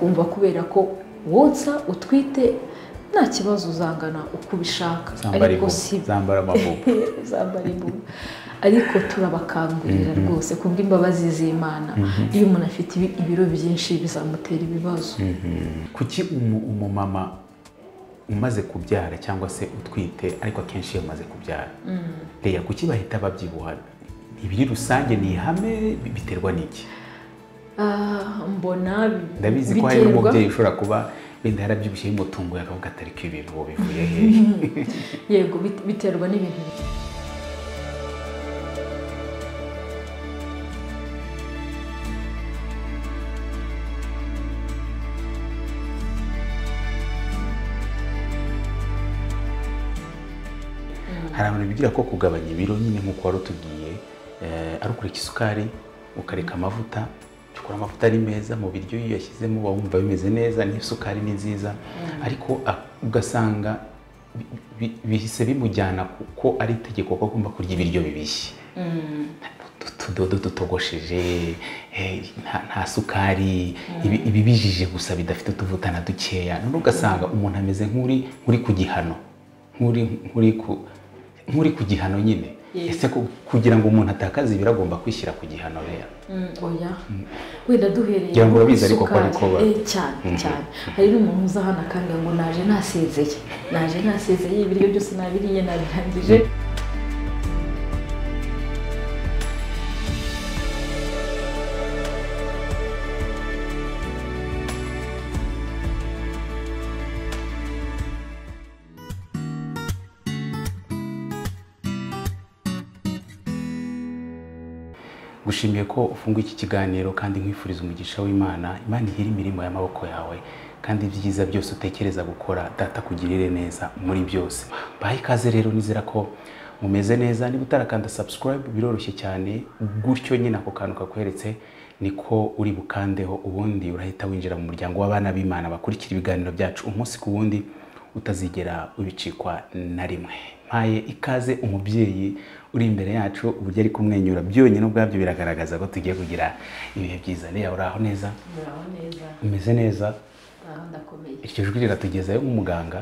ukumva kubera ko wotsa utwite nta kibazo uzangana uko ubishaka ariko si zambara amabubu zambara imbubu ariko turabakangurira rwose kubw'imbabazi z'Imana iyo umuntu afite ibiro byinshi bizamutera ibibazo. Kuki umumama umaze kubyara cyangwa se utwite ariko akenshi iyo umaze kubyara Leya kuki bahita babyibuha? Ibiri rusange ni ihame biterwa n'iki? Mbona ndabizi ko hari n'umubyeyi ushobora kuba wenda yarabyibushye y'umutungo yakavuga atari ko ibintu bivuye hehe. Yego biterwa n'ibintu. Hari abantu bigira ko kugabanya ibiro nyine nk'uko wari utubwiye ari ukureka isukari ukareka amavuta, ukora amavuta ari meza mu biryo iyo yashyizemo wumva bimeze neza, n'isukari ni nziza, ariko ugasanga bihise bimujyana kuko ari itegeko ko agomba kurya ibiryo bibishye, utudodo tutogosheje, nta sukari, ibibijije gusa bidafite utuvuta na dukeya. None ugasanga umuntu ameze nk'uri ku gihano, nk'uri ku gihano nyine. Ese kugira ngo umuntu atakaze ibiro agomba kwishyira ku gihano rero? Oya, wenda duhereye kugira ngo urabizi ariko ko ariko cyane hari n'umuntu uza hano akanga ngo naje nasezeye ibiryo byose nabiriye nabirangije. Gushimiye ko ufunguye iki kiganiro kandi nkwifuriza umugisha w'Imana. Imana ihira imirimo y'amaboko yawe kandi ibyiza byose utekereza gukora data kugirire neza muri byose. Bahe ikaze rero, nizera ko mumeze neza. Niba utarakanda subscribe biroroshye cyane, gutyo nyine ako kantu kakweretse niko uri bukandeho, ubundi urahita winjira mu muryango w'abana b'Imana bakurikira ibiganiro byacu umunsi ku wundi utazigera ubicikwa na rimwe. Mpaye ikaze umubyeyi uri imbere yacu, uburyo ari kumwenyura byonyine ubwabyo biragaragaza ko tugiye kugira ibihe byiza. Leya uraho neza? Uraho neza. Umeze neza? Ndakomeye. Iryo jwi riratugezayo nk'umuganga.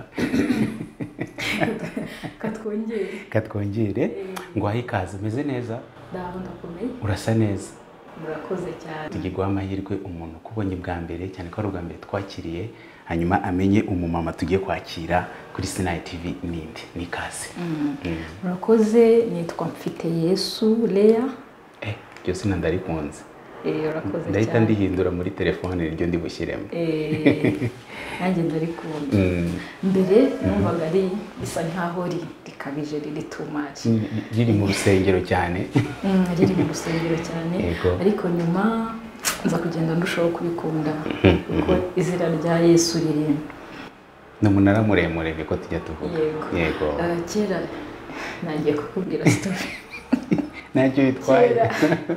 Katwongere ngo ahe ikaze. Umeze neza? Ndakomeye. Urasa neza. Murakoze cyane. Tugiye guha amahirwe umuntu kubonye bwa mbere, cyane ko ari ubwa mbere twakiriye, hanyuma amenye umumama tugiye kwakira kuri Sinai TV n'indi. Ni ikaze. Murakoze, nitwa Mfiteyesu Leya. Iryo zina ndarikunze. Urakoze cyane. Ndahita ndihindura muri telefone iryo ndi bushyiremo. Nanjye ndarikunda. Mbere numvaga ari bisa nkaho rikabije, riri too much. Riri mu rusengero cyane. Riri mu rusengero cyane, ariko nyuma nza kugenda ndushaho kubikunda kuko izina rya Yesu ririmo. Ni umunara muremure niko tujya tuvuga. Yego. Kera nagiye kukubwira story. Ntacyo bitwaye.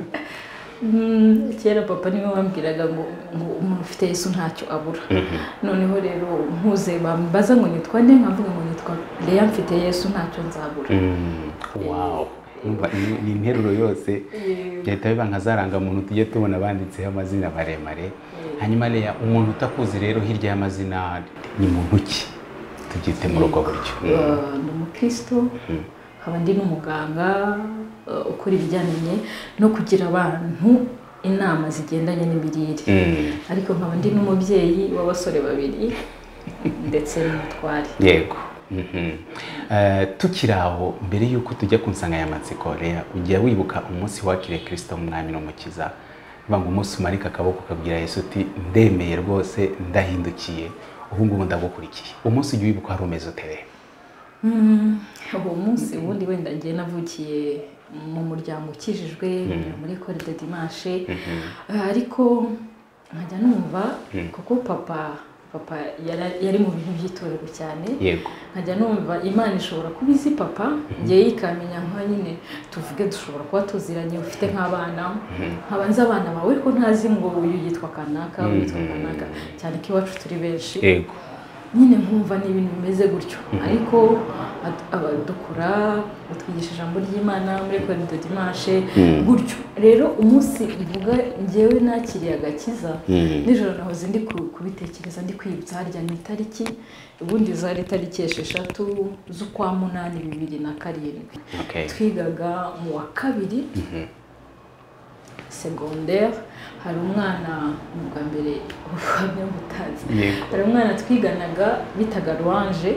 Kera papa niwe wambwiraga ngo umuntu ufite Yesu ntacyo abura. Noneho rero mpuze bambaza ngo nitwa nde, nkavuga ngo nitwa Leya mfite Yesu ntacyo nzabura. Wow. Ni interuro yose byahita biba nka zaranga muntu tujye tubona banditseho amazina maremare. Hanyuma Leya, umuntu utakuzi rero hirya y'amazina ni muntu ki? Tubyite muri ubwo buryo. Ni umukristo, nkaba ndi n'umuganga ukora ibijyanye no kugira abantu inama zigendanye n'imirire, ariko nkaba ndi n'umubyeyi w'abasore babiri ndetse n'umutware. Yego. Tukiri aho, mbere y'uko tujya ku nsanganyamatsiko Leya, ujya wibuka umunsi wakiriye Kristo umwami n'umukiza, ngo umunsi umarika akaboko ukabwira Yesu uti ndemeye rwose, ndahindukiye, ubu ngubu ndagukurikiye. Umunsi ujya wibuka hari umeze ute? Uwo munsi ubundi wenda ngiye navukiye mu muryango ukijijwe muri Ecole de Dimanche, ariko nkajya numva kuko papa yari mu bintu by'itorero cyane. Yego. Nkajya numva Imana ishobora kuba izi papa, ngiye ikamenya nka nyine tuvuge dushobora kuba tuziranye, ufite nk'abana, nkaba nzi abana bawe ko ntazi ngo uyu yitwa kanaka, uyu yitwa kanaka, cyane ko iwacu turi benshi. Yego. nyine nkumva ni ibintu bimeze gutyo ariko abadukura batwigisha ijambo ry'Imana muri Ecole de Dimanche gutyo rero umunsi mvuga njyewe nakiriye agakiza nijoro nahoze ndi kubitekereza ndi kwibutsa harya ni itariki ubundi zari tariki 6 z'ukwa munani 2007 twigaga mu wa kabiri secondaire hari umwana mu bwa mbere ubuhamya mutazi hari umwana twiganaga bitaga Louange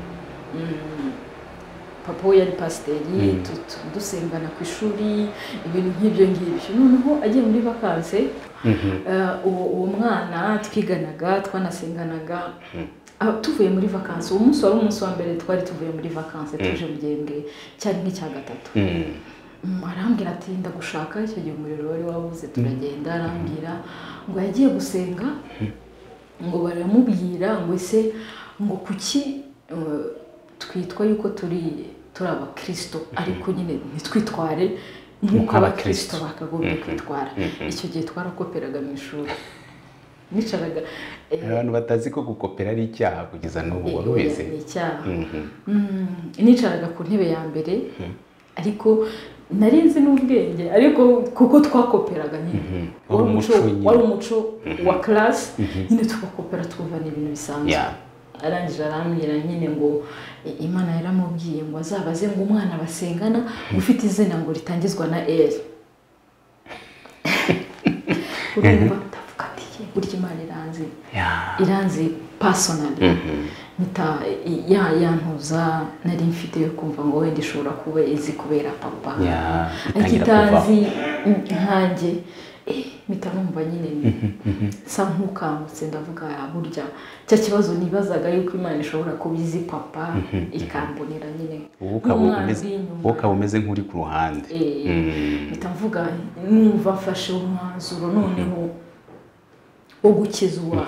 papa we yari pasiteri dusengana ku ishuri ibintu nk'ibyo ngibyo noneho agiye muri vacances uwo mwana twiganaga twanasenganaga tuvuye muri vacances uwo munsi wari umunsi wa mbere twari tuvuye muri vacances tuje mu gihembwe cyari nk'icya gatatu arambwira ati ndagushaka icyo gihe umuriro wari wabuze turagenda arambwira ngo yagiye gusenga ngo baramubwira ngo ese ngo kuki twitwa yuko turi abakristo ariko nyine nitwitware nk'uko abakristo bakagombye kwitwara icyo gihe twarakoperaga mu ishuri nicaraga abantu batazi ko gukopera ari icyaha kugeza n'ubu wari ubizi ni icyaha nicaraga ku ntebe ya mbere ariko narinzi n'ubwenge ariko kuko twakoperaga nyine wari umuco wa class nyine tukakopera twumva ibintu bisanzwe arangije arambwira nyine ngo Imana yaramubwiye ngo azabaze ngo umwana basengana ufite izina ngo ritangizwa na L urumva ndavuga ati burya Imana iranzi personally nita yantuza nari mfite yo kumva ngo wenda ishobora kuba izi kubera papa akitazi nkanjye mpita numva nyine sa nk'ukangutse ndavuga burya cya kibazo nibazaga yuko Imana ishobora kuba izi papa ikambonera nyine ukaba umeze nk'uri ku ruhande mpita mvuga numva mfashe umwanzuro noneho wo gukizwa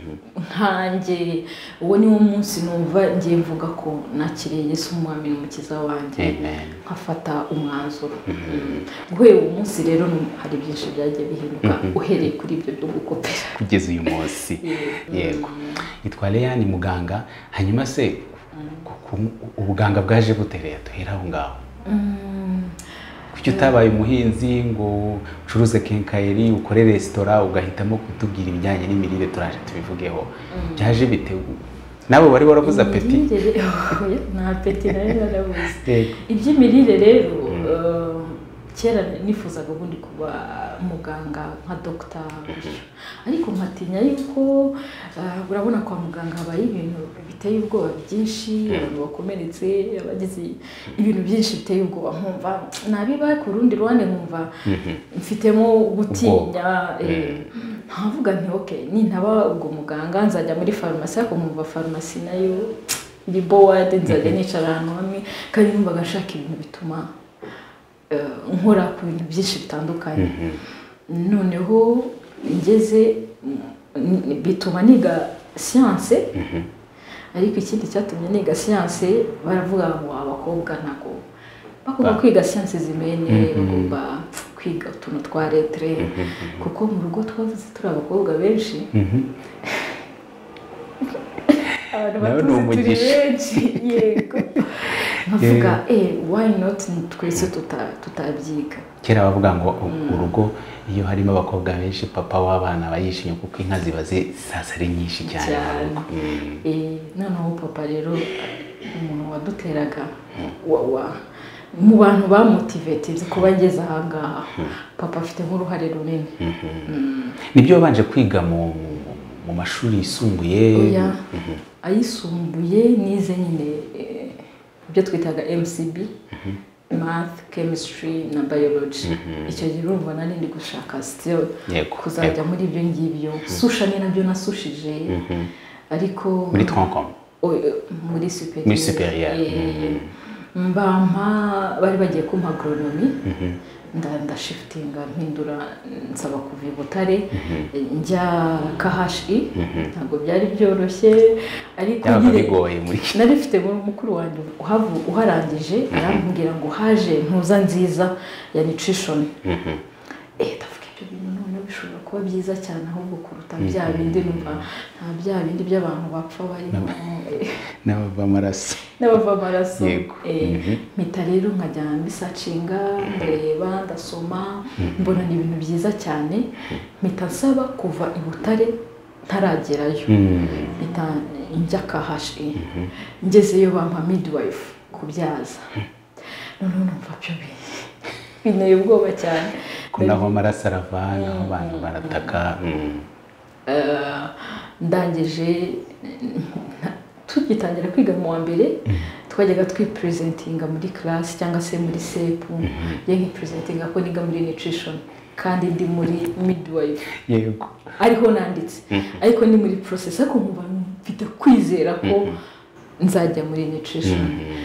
nkanjye uwo ni wo munsi numva ngiye mvuga ko nakiriye Yesu umwami n'umukiza wanjye nkafata umwanzuro guhera uwo munsi rero hari byinshi byagiye bihinduka uhereye kuri ibyo byo gukopera kugeza uyu munsi yego yitwa Leanne muganga hanyuma se ubuganga bwaje butereye tuhera aho ngaho kuki utabaye umuhinzi ngo ucuruze kenkayeri ukore resitora ugahitamo kutubwira ibijyanye n'imirire turaje tubivugeho byaje bitewe nabo bari waravuze apeti nta apeti nayo narabuze iby'imirire rero kera nifuzaga ubundi kuba muganga nka dogita ariko nkatinya yuko urabona kwa muganga habaye ibintu biteye ubwoba byinshi abantu bakomeretse abagize ibintu byinshi biteye ubwoba nkumva nabibaye ku rundi ruhande nkumva mfitemo gutinya ntavuga nti okay nintaba ubwo muganga nzajya muri farumasi ariko nkumva farumasi nayo iri bored nzajya nicara ahantu hamwe kandi numvaga nshaka ibintu bituma nkora ku bintu byinshi bitandukanye noneho ngeze bituma niga siyanse ariko ikindi cyatumye niga siyanse baravuga ngo abakobwa ntago bagomba kwiga siyanse zimene bagomba kwiga utuntu twa letre kuko mu rugo twavuze turi abakobwa benshi abantu batuzi benshi yego nkavuga why not twese tutabyiga kera bavuga ngo urugo iyo harimo abakobwa benshi papa w'abana bayishimye kuko inka ziba zisasa ari nyinshi cyane noneho papa rero umuntu waduteraga mu bantu bamotivated kuba ngeze aha ngaha papa afite nk'uruhare runini nibyo wabanje kwiga mu mashuri yisumbuye ayisumbuye nize nyine ibyo twitaga MCB math chemistry na biology icyo gihe urumva nari ndi gushaka still kuzajya muri ibyo ngibyo susha ni nabyo nasushije ariko muri Troncom muri superieur mbampa bari bagiye kumpa agronomy ndashiftinga mpindura nsaba kuva i Butare njya KHI ntabwo byari byoroshye ariko nari mfite mukuru wanjye uharangije arambwira ngo haje ntuza nziza ya nutrition ndavuga ibyo bintu none bishobora kuba byiza cyane ahubwo kuruta bya bindi numva nta bya bindi by'abantu bapfa barimo n'abava amaraso mpita rero nkajya mbisacinga ndareba ndasoma mbona ni ibintu byiza cyane mpita nsaba kuva i Butare ntaragerayo mpita njya KHE ngezeyo bampa midwife kubyaza noneho numva byo binteye ubwoba cyane ko naho amaraso aravana aho abantu barataka ndangije tugitangira kwiga mu wa mbere twajyaga twipresentinga muri class cyangwa se muri sepu ye nkipresentinga ko niga muri nutrition kandi ndi muri midwife yego ariho nanditse ariko ni muri process ariko nkumva mfite kwizera ko nzajya muri nutrition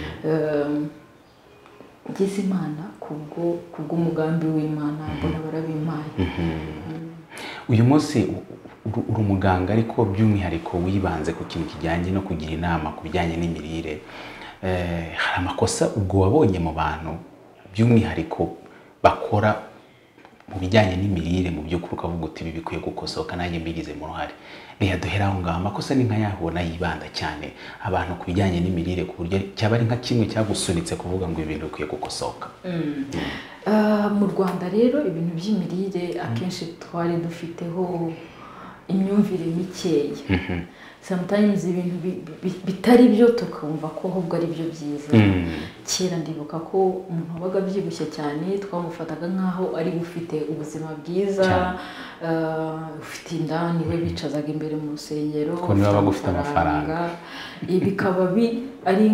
ngize Imana kubw'umugambi w'Imana mbona barabimpaye uyu munsi uri umuganga ariko by'umwihariko wibanze ku kintu kijyanye no kugira inama ku bijyanye n'imirire hari amakosa ubwo wabonye mu bantu by'umwihariko bakora mu bijyanye n'imirire mu byo kuruka vuga uti ibi bikwiye gukosoka nanjye mbigize mu ruhare reka duhera aho ngaho amakosa ni nk'ayabona yibanda cyane abantu ku bijyanye n'imirire ku buryo cyaba ari nka kimwe cyagusunitse kuvuga ngo ibintu bikwiye gukosoka mu Rwanda rero ibintu by'imirire akenshi twari dufiteho imyumvire mikeya sometimes ibintu bitari byo tukumva ko ahubwo ari byo byiza kera ndibuka ko umuntu wabaga byibushye cyane twamufataga nkaho ari ufite ubuzima bwiza ufite inda niwe bicazaga imbere mu rusengero ko niba bagufite amafaranga bikaba ari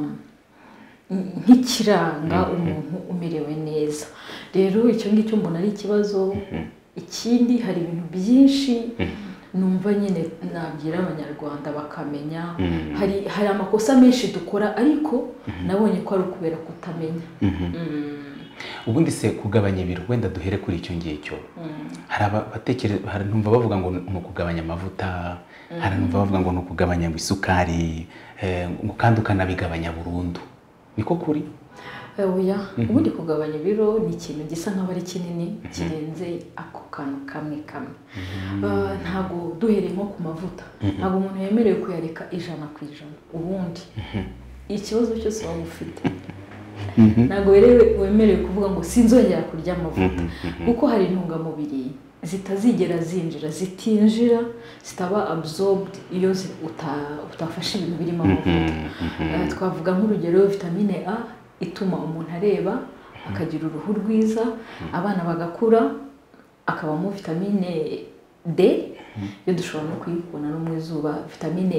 nk'ikiranga umuntu umerewe neza rero icyo ngicyo mbona ari ikibazo ikindi hari ibintu byinshi numva nyine nabwira abanyarwanda bakamenya hari amakosa menshi dukora ariko nabonye ko ari ukubera kutamenya ubundi se kugabanya ibiro wenda duhere kuri icyo ngicyo hari abatekereza hari numva bavuga ngo ni ukugabanya amavuta hari numva bavuga ngo ni ukugabanya isukari kandi ukanabigabanya burundu niko kuri oya ubundi kugabanya ibiro ni ikintu gisa nk'aho ari kinini kirenze ako kantu kamwe ntabwo duhereye nko ku mavuta ntabwo umuntu yemerewe kuyareka 100%. ubundi ikibazo cyose waba ufite ntabwo wemerewe kuvuga ngo sinzongera kurya amavuta kuko hari intungamubiri zitazigera zinjira zitinjira zitaba absorbed iyo utafashe ibintu birimo amavuta twavuga nk'urugero vitamine A ituma umuntu areba akagira uruhu rwiza abana bagakura akabamo vitamine D yo dushobora no kuyibona no mu izuba vitamine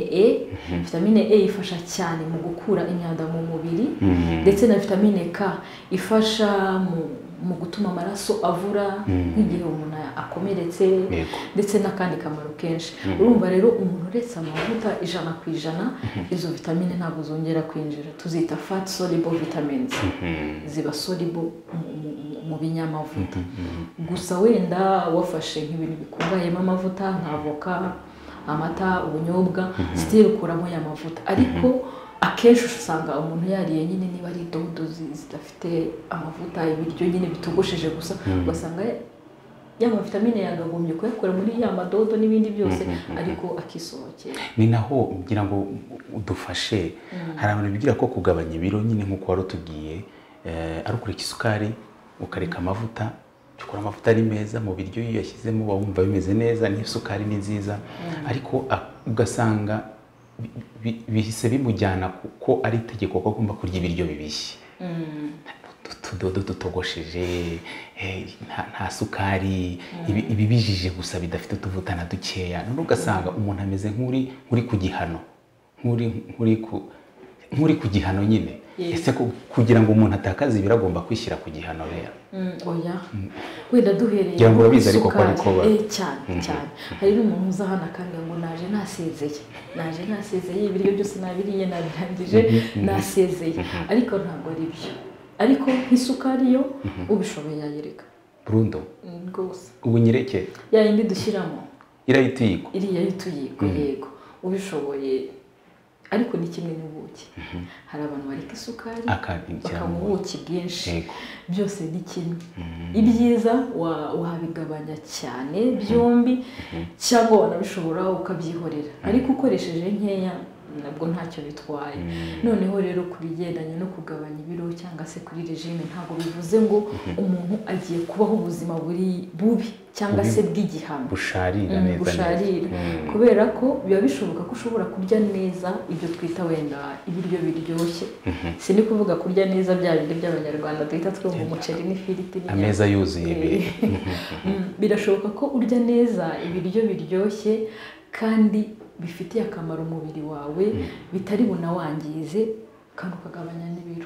E ifasha cyane mu gukura imyanda mu mubiri ndetse na vitamine K ifasha mu gutuma amaraso avura nk'igihe umuntu akomeretse ndetse n'akandi kamaro kenshi urumva rero umuntu uretse amavuta 100% izo vitamine ntabwo zongera kwinjira tuzita fat soluble vitamins ziba soluble mu binyamavuta gusa wenda wafashe nk'ibintu bikungahayemo amavuta nk'avoka amata ubunyobwa still ukuramo ya mavuta ariko akenshi usanga umuntu yariye nyine niba ari dodo zidafite amavuta ibiryo nyine bitogosheje gusa ugasanga ya vitamine yagagombye kuyakora muri ya madodo n'ibindi byose ariko akisohokera ni naho ngira ngo udufashe hari abantu bigira ko kugabanya ibiro nyine nk'uko wari utubwiye ari ukureka isukari ukareka amavuta ukora amavuta ari meza mu biryo iyo yashyizemo wumva bimeze neza n'isukari ni nziza ariko ugasanga bihise bimujyana kuko ari itegeko ko agomba kurya ibiryo bibishye utudodo tutogosheje nta sukari ibibijije gusa bidafite utuvuta na dukeya none ugasanga umuntu ameze nk'uri ku gihano nk'uri ku gihano nyine ese kugira ngo umuntu atakaze ibiro agomba kwishyira ku gihano rero oya wenda duhereye kugira ngo urabizi ariko ko ariko cyane hari n'umuntu uza hano akanga ngo naje nasezeye ibiryo byose nabiriye nabirangije nasezeye ariko ntabwo ari byo ariko nk'isukari yo ubishoboye yayereka burundu rwose ubu nyireke yayindi dushyiramo irayituyiko iriya yituyiko yego ubishoboye ariko ni kimwe n'ubuki. Hari abantu bareka isukari bakanywa ubuki bwinshi, byose ni kimwe. Ibyiza wabigabanya cyane byombi, cyangwa wanabishobora ukabyihorera, ariko ukoresheje nkeya nabwo ntacyo bitwaye. Noneho rero ku bigendanye no kugabanya ibiro cyangwa se kuri regime, ntabwo bivuze ngo umuntu agiye kubaho ubuzima bubi cyangwa se bw'igihano busharira neza, kubera ko biba bishoboka ko ushobora kurya neza ibyo twita wenda ibiryo biryoshye. Si ni kuvuga kurya neza bya bindi by'abanyarwanda twita twumva umuceri n'ifiriti ameza yuzuye. Birashoboka ko urya neza ibiryo biryoshye kandi bifitiye akamaro umubiri wawe, bitari bunawangize, kandi ukagabanya n'ibiro.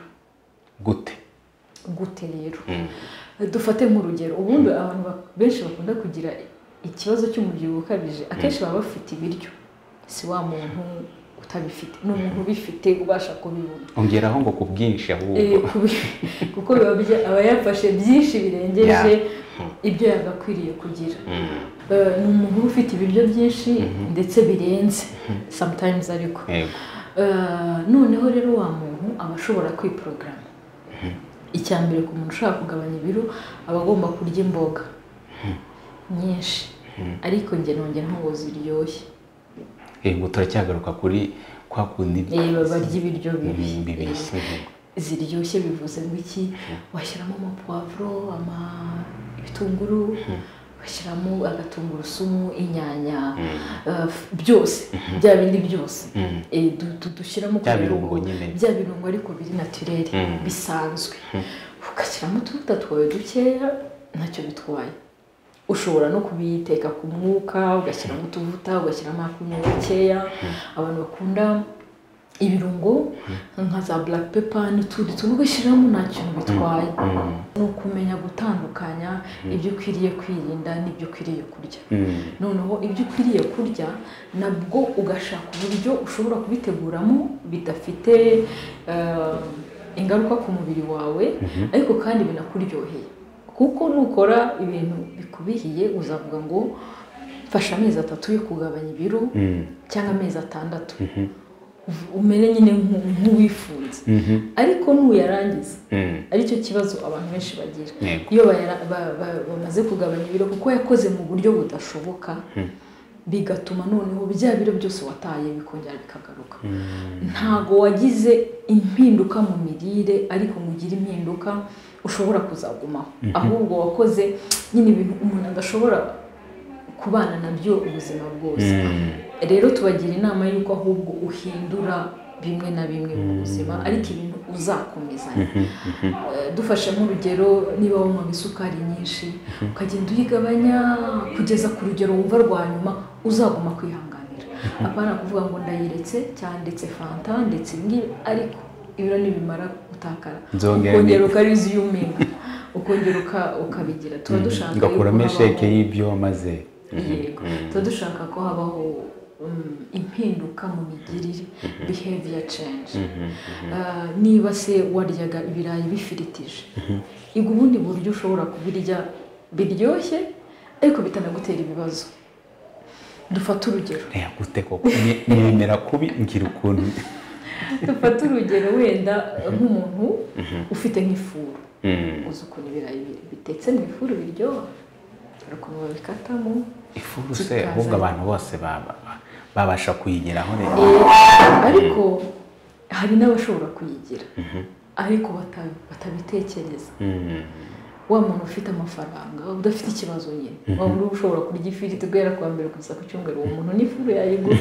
Gute rero? Dufate nk'urugero, ubundi abantu benshi bakunda kugira ikibazo cy'umubyibuho ukabije, akenshi baba bafite ibiryo, si wa muntu utabifite, ni umuntu ubifite ubasha kubibona. Ongeraho ngo ku bwinshi ahubwo, kuko aba yafashe byinshi birengeje ibyo yagakwiriye kugira. Ni umuntu ufite ibiryo byinshi ndetse birenze sometimes, ariko noneho rero wa muntu aba ashobora kwiporogaramu. Icya mbere, ku muntu ushaka kugabanya ibiro aba agomba kurya imboga nyinshi, ariko njye nongera ngo ziryoshye. Ngo turacyagaruka kuri kwa kundi barya ibiryo bibisi ziryoshye. Bivuze ngo iki? Washyiramo amapwavuro, ibitunguru, bashyiramo agatungurusumu, inyanya, byose bya bindi byose dushyiramo bya birungo ariko biri naturel, bisanzwe. Ugashyiramo utuvuta twawe dukeya, ntacyo bitwaye. Ushobora no kubiteka ku mwuka, ugashyiramo utuvuta, ugashyiramo akunyu gakeya. Abantu bakunda ibirungo nka za black pepper n'utundi tuntu ugashyiramo, nta kintu bitwaye. Ni ukumenya gutandukanya ibyo ukwiriye kwirinda n'ibyo ukwiriye kurya. Noneho ibyo ukwiriye kurya nabwo ugashaka uburyo ushobora kubiteguramo bidafite ingaruka ku mubiri wawe, ariko kandi binakuryoheye. Kuko nukora ibintu bikubihiye uzavuga ngo mfashe amezi 3 yo kugabanya ibiro cyangwa amezi 6, umere nyine nk'uwifunze, ariko nuyarangiza aricyo kibazo abantu benshi bagira. Iyo bamaze kugabanya ibiro kuko yakoze mu buryo budashoboka, bigatuma noneho bya biro byose wataye bikongera bikagaruka. Ntago wagize impinduka mu mirire, ariko mugira impinduka ushobora kuzagumaho, ahubwo wakoze nyine ibintu umuntu adashobora kubana nabyo ubuzima bwose. Rero tubagira inama y'uko ahubwo uhindura bimwe na bimwe mu buzima, ariko ibintu uzakomezanya. Dufashe nk'urugero, niba wanywa isukari nyinshi ukagenda uyigabanya kugeza ku rugero wumva rwa nyuma, uzaguma kwihanganira. Apana kuvuga ngo ndayiretse cyangwa ndetse fanta ndetse ngibi, ariko ibiro nibimara gutakara ukongera ukariziyuminga, ukongera ukabigira. Tuba dushaka ngakuramo sheke y'ibyo maze. Yego, tuba dushaka ko habaho impinduka mu migirire, behavior change. Niba se waryaga ibirayi bifiritije, iga ubundi buryo ushobora kubirya biryoshye ariko bitanagutera ibibazo. Dufata urugero, gute koko nemera kubi ngira ukuntu. Dufata urugero wenda nk'umuntu ufite nk'ifuru, uzi ukuntu ibirayi bitetse mu ifuru biryoha, ukuntu babikatamo ifuru se, ahubwo abantu bose babasha kuyigeraho rero. Ariko hari n'abashobora kuyigira ariko batabitekereza. Wa muntu ufite amafaranga udafite ikibazo nyine, wa muntu ushobora kurya ifiriti guhera ku wa mbere kugeza ku cyumweru, uwo muntu n'ifuru yayigura.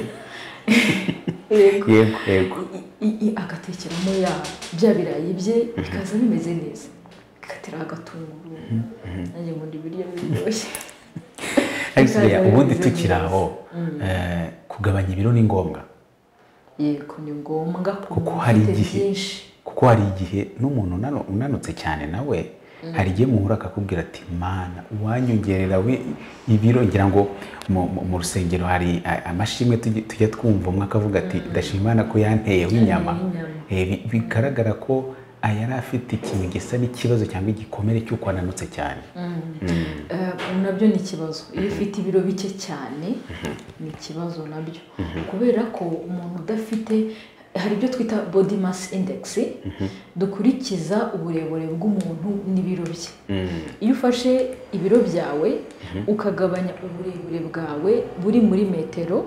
Yego, agatekeramo bya birayi bye bikaza bimeze neza, gatera agatunguru, nanjye nkunda ibiryo biryoshye. Ubundi tukiraho, kugabanya ibiro ni ngombwa. Yego, ni ngombwa kuko hari igihe n'umuntu unanutse cyane nawe, hari igihe muhura akakubwira ati mana uwanyongerera we ibiro. Ngira ngo mu rusengero hari amashimwe tujya twumva, umwe akavuga ati ndashima Imana ko yanteyeho inyama. Bigaragara ko yari afite ikintu gisa n'ikibazo cyangwa igikomere cy'uko ananutse cyane. nabyo ni ikibazo iyo ufite ibiro bike cyane ni ikibazo nabyo kubera ko umuntu udafite hari ibyo twita body mass index dukurikiza uburebure bw'umuntu n'ibiro bye iyo ufashe ibiro byawe ukagabanya uburebure bwawe buri muri metero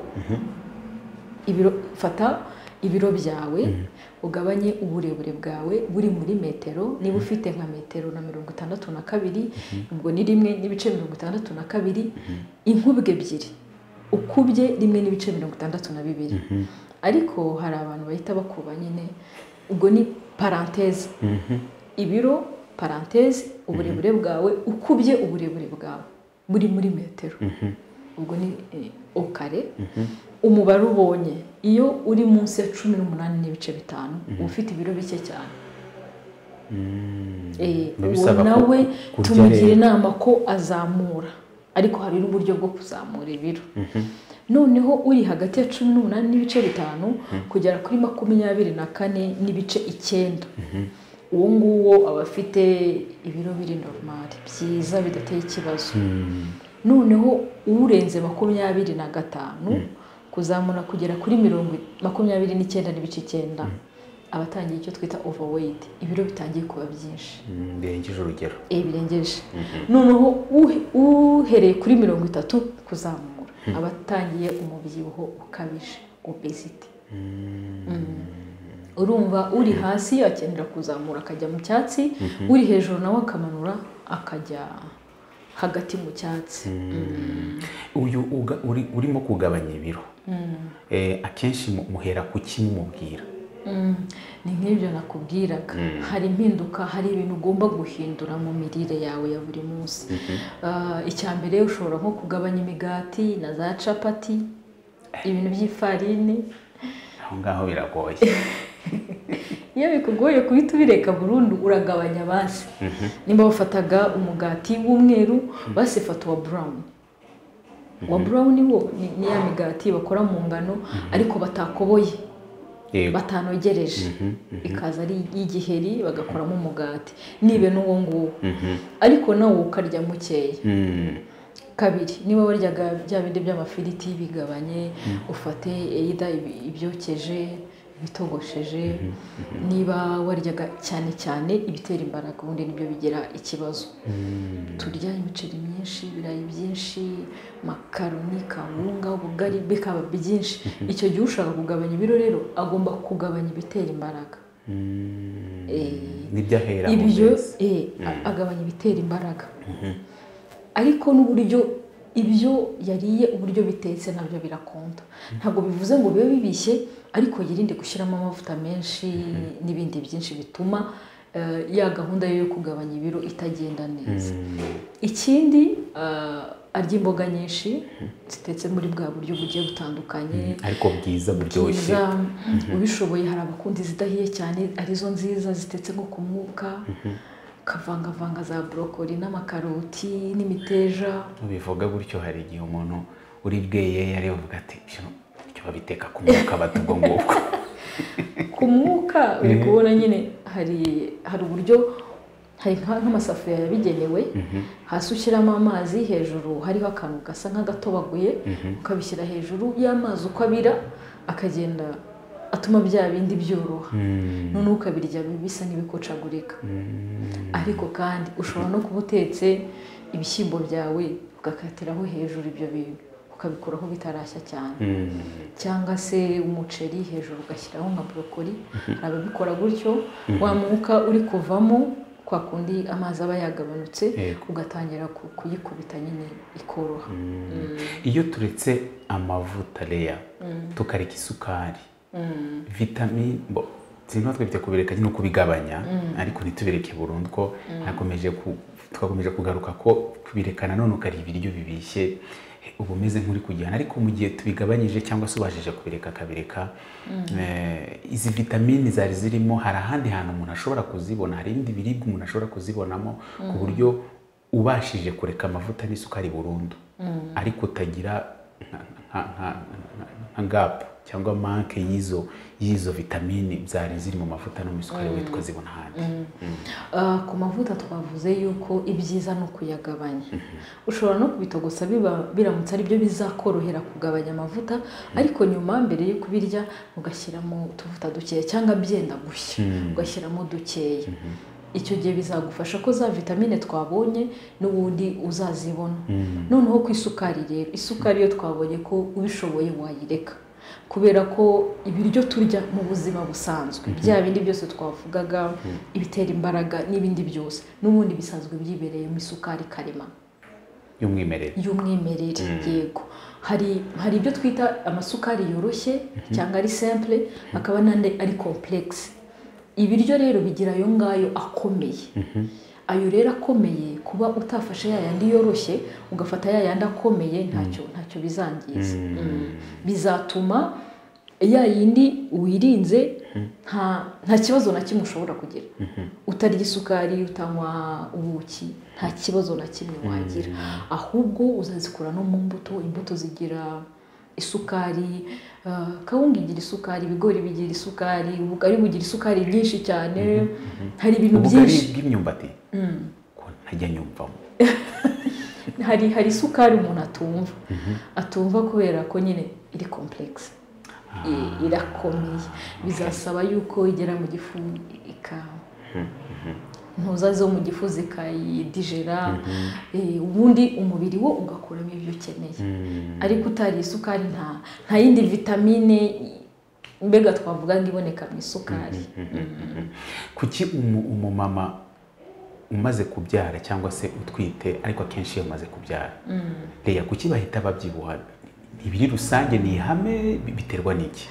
fata ibiro byawe ugabanye uburebure bwawe buri muri metero niba ufite nka metero na 62 ubwo ni 1.62 inkubwe ebyiri ukubye 1.62 ariko hari abantu bahita bakuba nyine ubwo ni parenthèse ibiro parenthèse uburebure bwawe ukubye uburebure bwawe buri muri metero ubwo ni au carré umubare ubonye iyo uri munsi ya 18.5 ufite ibiro bike cyane nawe tumugira inama ko azamura ariko hari n'uburyo bwo kuzamura ibiro noneho uri hagati ya 18.5 kugera kuri 24.9 uwo nguwo aba afite ibiro biri normal byiza bidateye ikibazo noneho urenze 25 kuzamura kugera kuri 29.9 abatangiye icyo twita overweight ibiro bitangiye kuba byinshi birengeje urugero birengeje noneho uhereye kuri 30 kuzamura abatangiye umubyibuho ukabije obesity urumva uri hasi akenera kuzamura akajya mu cyatsi uri hejuru nawe akamanura akajya hagati mu cyatsi uyu urimo kugabanya ibiro akenshi muhera ku kimubwira ni nk'ibyo nakubwiraga hari impinduka hari ibintu ugomba guhindura mu mirire yawe ya buri munsi icyambere ushobora nko kugabanya imigati na za capati ibintu by'ifarini aho ngaho biragoye iyo bikugoye kuhita ubireka burundu uragabanya basi nimba bafataga umugati w'umweru basifata wa brown wo ni ya migati bakora mu ngano ariko batakoboye batanogereje ikaza ari y'igiheri bagakoramo umugati nibe n'uwo nguwo ariko nawe ukarya mukeya kabiri niba waryaga bya bindi by'amafiriti bigabanye ufate ibyokeje bitogosheje niba waryaga cyane cyane ibitera imbaraga ubundi nibyo bigira ikibazo turya imiceri myinshi ibirayi byinshi makaroni kawunga ubugari bikaba byinshi icyo gihe ushaka kugabanya ibiro rero agomba kugabanya ibitera imbaraga nibyo ahera ibyo agabanya ibitera imbaraga ariko n'uburyo ibyo yariye uburyo bitetse nabyo birakonta ntabwo bivuze ngo bibe bibishye ariko yirinde gushyiramo amavuta menshi n'ibindi byinshi bituma ya gahunda yo kugabanya ibiro itagenda neza ikindi arya imboga nyinshi zitetse muri bwa buryo bugiye butandukanye ariko bwiza buryoshye ubishoboye hari abakunda zidahiye cyane arizo nziza zitetse nko ku mwuka kavanga za brokoli n'amakaroti n'imiteja bivuga gutyo hari igihe umuntu uri bweye yari uvuga ati icyo babiteka ku mwuka batubwo ngubwo ku mwuka uri kubona nyine hari uburyo hari nk'amasafuriya yabigenewe hasi ushyiramo amazi hejuru hariho akantu gasa nk'agatobaguye ukabishyira hejuru y'amazi uko abira akagenda atuma bya bindi byoroha none ukabirya bisa n'ibikocagurika ariko kandi ushobora no kuba utetse ibishyimbo byawe ugakatiraho hejuru ibyo bintu ukabikuraho bitarashya cyane cyangwa se umuceri hejuru ugashyiraho nka brokoli ababikora gutyo wa mwuka uri kuvamo kwa kundi amazi aba yagabanutse ugatangira kuyikubita nyine ikoroha iyo turetse amavuta leya tukareka isukari vitamine sinzi twebwe kubireka no kubigabanya ariko ntitubireke burundu ko twakomeje kugaruka ko kubirekana none ukari ibiryo bibishye ubu umeze nk'uri kujyana ariko mu gihe tubigabanyije cyangwa se ubashije kubireka akabireka izi vitamini zari zirimo hari ahandi hantu umuntu ashobora kuzibona hari ibindi biribwa umuntu ashobora kuzibonamo ku buryo ubashije kureka amavuta n'isukari burundu ariko utagira nka gap cyangwa manke y'izo vitamini zari ziri mu mavuta no mu isukari we tukazibona ahandi ku mavuta twavuze yuko ibyiza no kuyagabanya ushobora no kubitogosa biramutse ari byo bizakorohera kugabanya amavuta ariko nyuma mbere yo kubirya ugashyiramo utuvuta dukeya cyangwa byenda gushya ugashyiramo dukeya icyo gihe bizagufasha ko za vitamine twabonye n'ubundi uzazibona noneho ku isukari rero isukari yo twabonye ko ubishoboye wayireka kubera ko ibiryo turya mu buzima busanzwe bya bindi byose twavugaga ibitera imbaraga n'ibindi byose n'ubundi bisanzwe byibereye mu isukari karemano y'umwimerere yego hari ibyo twita amasukari yoroshye cyangwa ari simple akaba n'andi ari complexe ibiryo rero bigira ayo ngayo akomeye ayo rero akomeye kuba utafashe yayandi yoroshye ugafata yayandi akomeye ntacyo bizangiza bizatuma yayindi wirinze nta kibazo na kimwe ushobora kugira utarya isukari utanywa ubuki nta kibazo na kimwe wagira ahubwo uzazikura no mu imbuto zigira isukari kawunga igira isukari ibigori bigira isukari ubugari bugira isukari nyinshi cyane hari ibintu byinshi ubugari bw'imyumbati ko ntajya nyumvamo hari isukari umuntu atumva kubera ko nyine iri complexe irakomeye bizasaba yuko igera mu gifu ntuza zo mu gifu zikayidigera ubundi umubiri wo ugakuramo ibyo ukeneye ariko utari isukari nta yindi vitamine mbega twavuga ngo iboneka mu isukari kuki umumama umaze kubyara cyangwa se utwite ariko akenshi iyo umaze kubyara reya kuki bahita babyibuha ibiri rusange ni ihame biterwa n'iki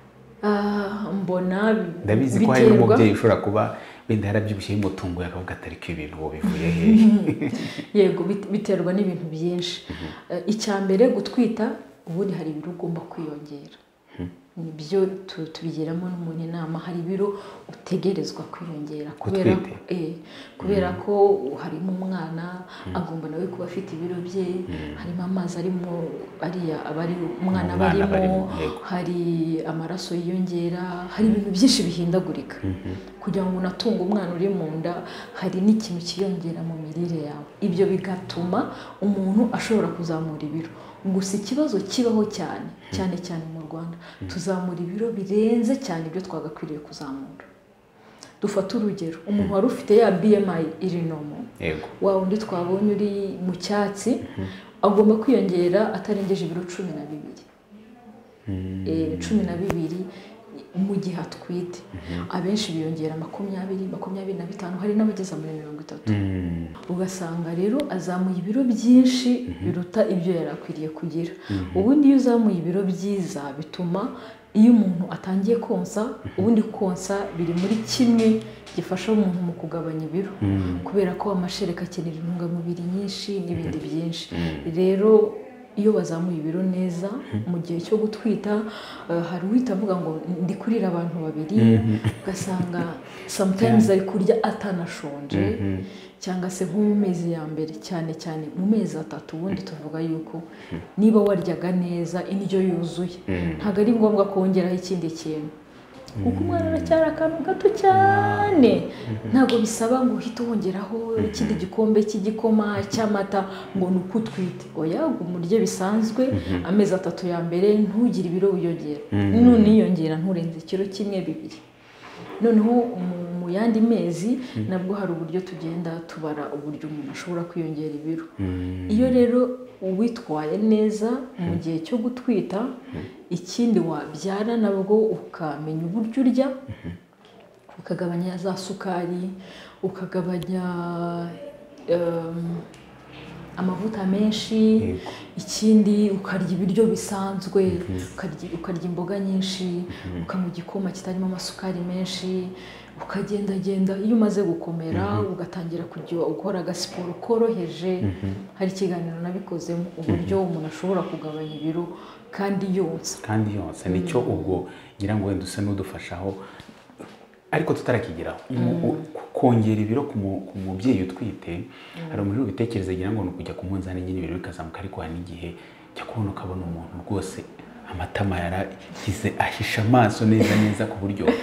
mbona ndabizi ko hari n'umubyeyi ushobora kuba wenda yarabyibushye y'umutungo yakavuga atari ko ibintu bivuye hehe yego biterwa n'ibintu byinshi icya mbere gutwita ubundi hari ibiro ugomba kwiyongera nibyo tubigiramo n'umuntu inama hari ibiro utegerezwa kwiyongera kubera ko harimo umwana agomba nawe kuba afite ibiro bye harimo amazi arimo umwana barimo hari amaraso yiyongera hari ibintu byinshi bihindagurika kugira ngo unatunge umwana uri mu nda hari n'ikintu kiyongera mu mirire yawe ibyo bigatuma umuntu ashobora kuzamura ibiro gusa ikibazo kibaho cyane cyane mu Rwanda tuzamura ibiro birenze cyane ibyo twagakwiriye kuzamura dufata urugero umuntu wari ufite ya BMI iri normal wa undi twabonye uri mu cyatsi agomba kwiyongera atarengeje ibiro 12 mu gihe atwite abenshi biyongera 20-25 hari n'abageza muri 30 ugasanga rero azamuye ibiro byinshi biruta ibyo yarakwiriye kugira ubundi iyo uzamuye ibiro byiza bituma iyo umuntu atangiye konsa ubundi konsa biri muri kimwe gifasha umuntu mu kugabanya ibiro kubera ko amashereka akenera intungamubiri nyinshi n'ibindi byinshi rero iyo bazamuye ibiro neza mu gihe cyo gutwita hari uhita avuga ngo ndi kurira abantu babiri ugasanga sometimes ari kurya atanashonje cyangwa se nko mu mezi ya mbere cyane mu mezi 3 ubundi tuvuga yuko niba waryaga neza indyo yuzuye ntabwo ari ngombwa kongeraho ikindi kintu kuko umwana aracyari akantu gato cyane ntabwo bisaba ngo uhite wongeraho ikindi gikombe cy'igikoma cy'amata ngo ni uko utwite oya umurye bisanzwe amezi 3 ya mbere ntugire ibiro wiyongera none yiyongera nturenze ikiro 1-2 noneho mu yandi mezi nabwo hari uburyo tugenda tubara uburyo umuntu ashobora kwiyongera ibiro iyo rero witwaye neza mu gihe cyo gutwita ikindi wabyara nabwo ukamenya uburyo urya ukagabanya za sukari ukagabanya amavuta menshi ikindi ukarya ibiryo bisanzwe ukarya imboga nyinshi ukanywa igikoma kitarimo amasukari menshi ukagendagenda iyo umaze gukomera ugatangira kujya ukora agasiporo koroheje hari ikiganiro nabikozemo uburyo umuntu ashobora kugabanya ibiro kandi yonsa nicyo ubwo ngira ngo wenda use n'udufashaho ariko tutarakigeraho kongera ibiro ku mubyeyi utwite hari umuntu ubitekereza agira ngo ni ukujya ku munzani nyine ibiro bikazamuka ariko hari n'igihe cyo kubona ukabona umuntu rwose amatama yaragize ahisha amaso neza ku buryo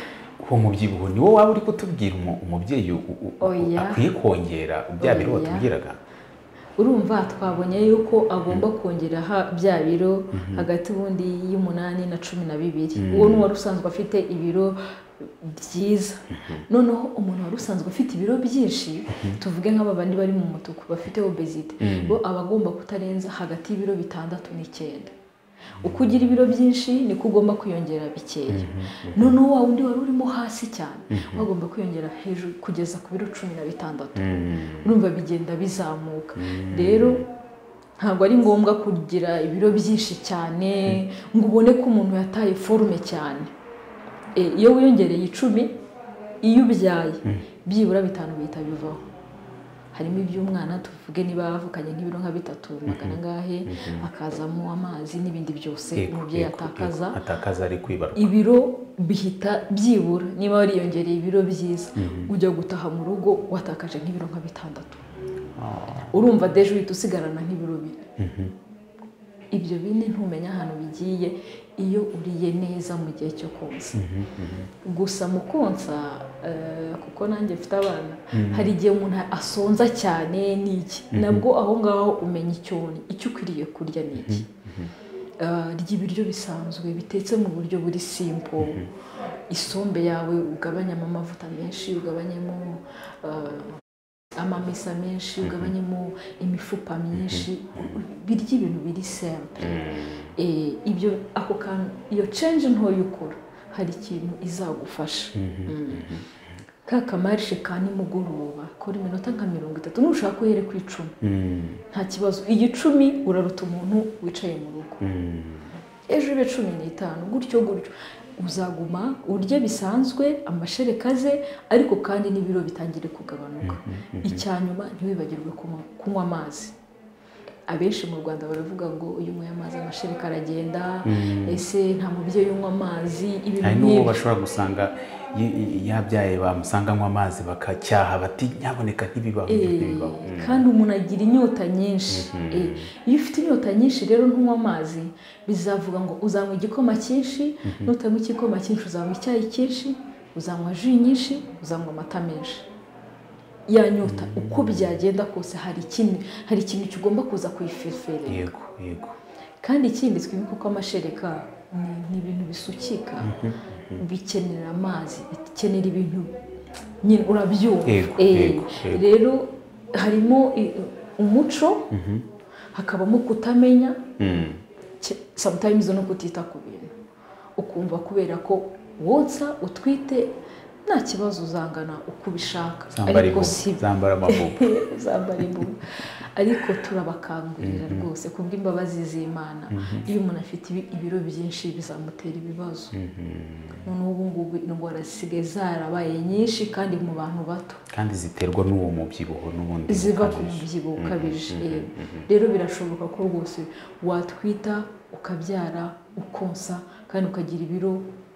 uwo mubyibuho ni wo waba uri kutubwira umubyeyi akwiye kongera bya biro watubwiraga? urumva twabonye yuko agomba kongera bya biro hagati ubundi y'8 na 12. uwo ni wari usanzwe afite ibiro byiza. noneho umuntu wari usanzwe afite ibiro byinshi, tuvuge nk'abandi bari mu mutuku bafite obesity, bo abagomba kutarenza hagati y'ibiro 6 n'9. uko ugira ibiro byinshi niko ugomba kwiyongera bikeya. noneho wa wundi wari urimo hasi cyane wagomba kwiyongera hejuru kugeza ku biro 16. urumva bigenda bizamuka. rero ntabwo ari ngombwa kugira ibiro byinshi cyane ngo ubone ko umuntu yataye forume cyane. iyo wiyongereye 10, iyo ubyaye byibura 5 bihita bivaho. harimo iby'umwana tuvuge niba avukanye nk'ibiro nka 3 magana ngahe, akazamo amazi n'ibindi byose umubyeyi atakaza ari kwibaruka, ibiro bihita byibura. niba wariyongereye ibiro byiza ujya gutaha mu rugo watakaje nk'ibiro nka 6. urumva deje uhita usigarana nk'ibiro 4. ibyo bine ntumenya ahantu bigiye iyo uriye neza mu gihe cyo konsa. gusa mu konsa kuko nanjye mfite abana, hari igihe umuntu asonza cyane n'iki, nabwo aho ngaho umenya icyo ukwiriye kurya n'iki. rya ibiryo bisanzwe bitetse mu buryo buri simple. isombe yawe ugabanyamo amavuta menshi, ugabanyemo amamesa menshi, ugabanyemo imifupa myinshi, birya ibintu biri simple. ibyo ako kantu, iyo change ntoya ukora hari ikintu izagufasha. ka kamarishe ka nimugoroba kora iminota nka 30, nushaka uhere ku 10 nta kibazo. iyi 10 uraruta umuntu wicaye mu rugo. ejo ibe 15 gutyo uzaguma urye bisanzwe amasherekaze, ariko kandi n'ibiro bitangire kugabanuka. icyanyuma ntiwibagirwe kunywa amazi. abenshi mu Rwanda baravuga ngo uyu unyweye amazi amashereka aragenda, ese nta mubyeyi unywa amazi. hari n'uwo bashobora gusanga yabyaye bamusanga anywa amazi bakacyaha bati nyaboneka ntibibaho. kandi umuntu agira inyota nyinshi. iyo ufite inyota nyinshi rero ntunywa amazi, bizavuga ngo uzanywa igikoma cyinshi, nutanywa igikoma cyinshi uzanywa icyayi cyinshi, uzanywa ji nyinshi, uzanywa amata menshi. ya nyota uko byagenda kose hari ikintu kigomba kuza kuyifefera. yego. kandi ikindi twibuka ko amashereka ni ibintu bisukika, bikenera amazi, bikenera ibintu nyine urabyumva. rero harimo umuco, hakabamo kutamenya, sometimes no kutita ku bintu, ukumva kubera ko wonsa utwite nta kibazo uzangana uko ubishaka, ariko si zambara amabubu ariko turabakangurira rwose kubw'imbabazi z'Imana. iyo umuntu afite ibiro byinshi bizamutera ibibazo. none ubu ngubu indwara zisigaye zarabaye nyinshi kandi mu bantu bato, kandi ziterwa n'uwo mubyibuho n'ubundi ziva ku mubyibuho ukabije. rero birashoboka ko rwose watwita ukabyara ukonsa kandi ukagira ibiro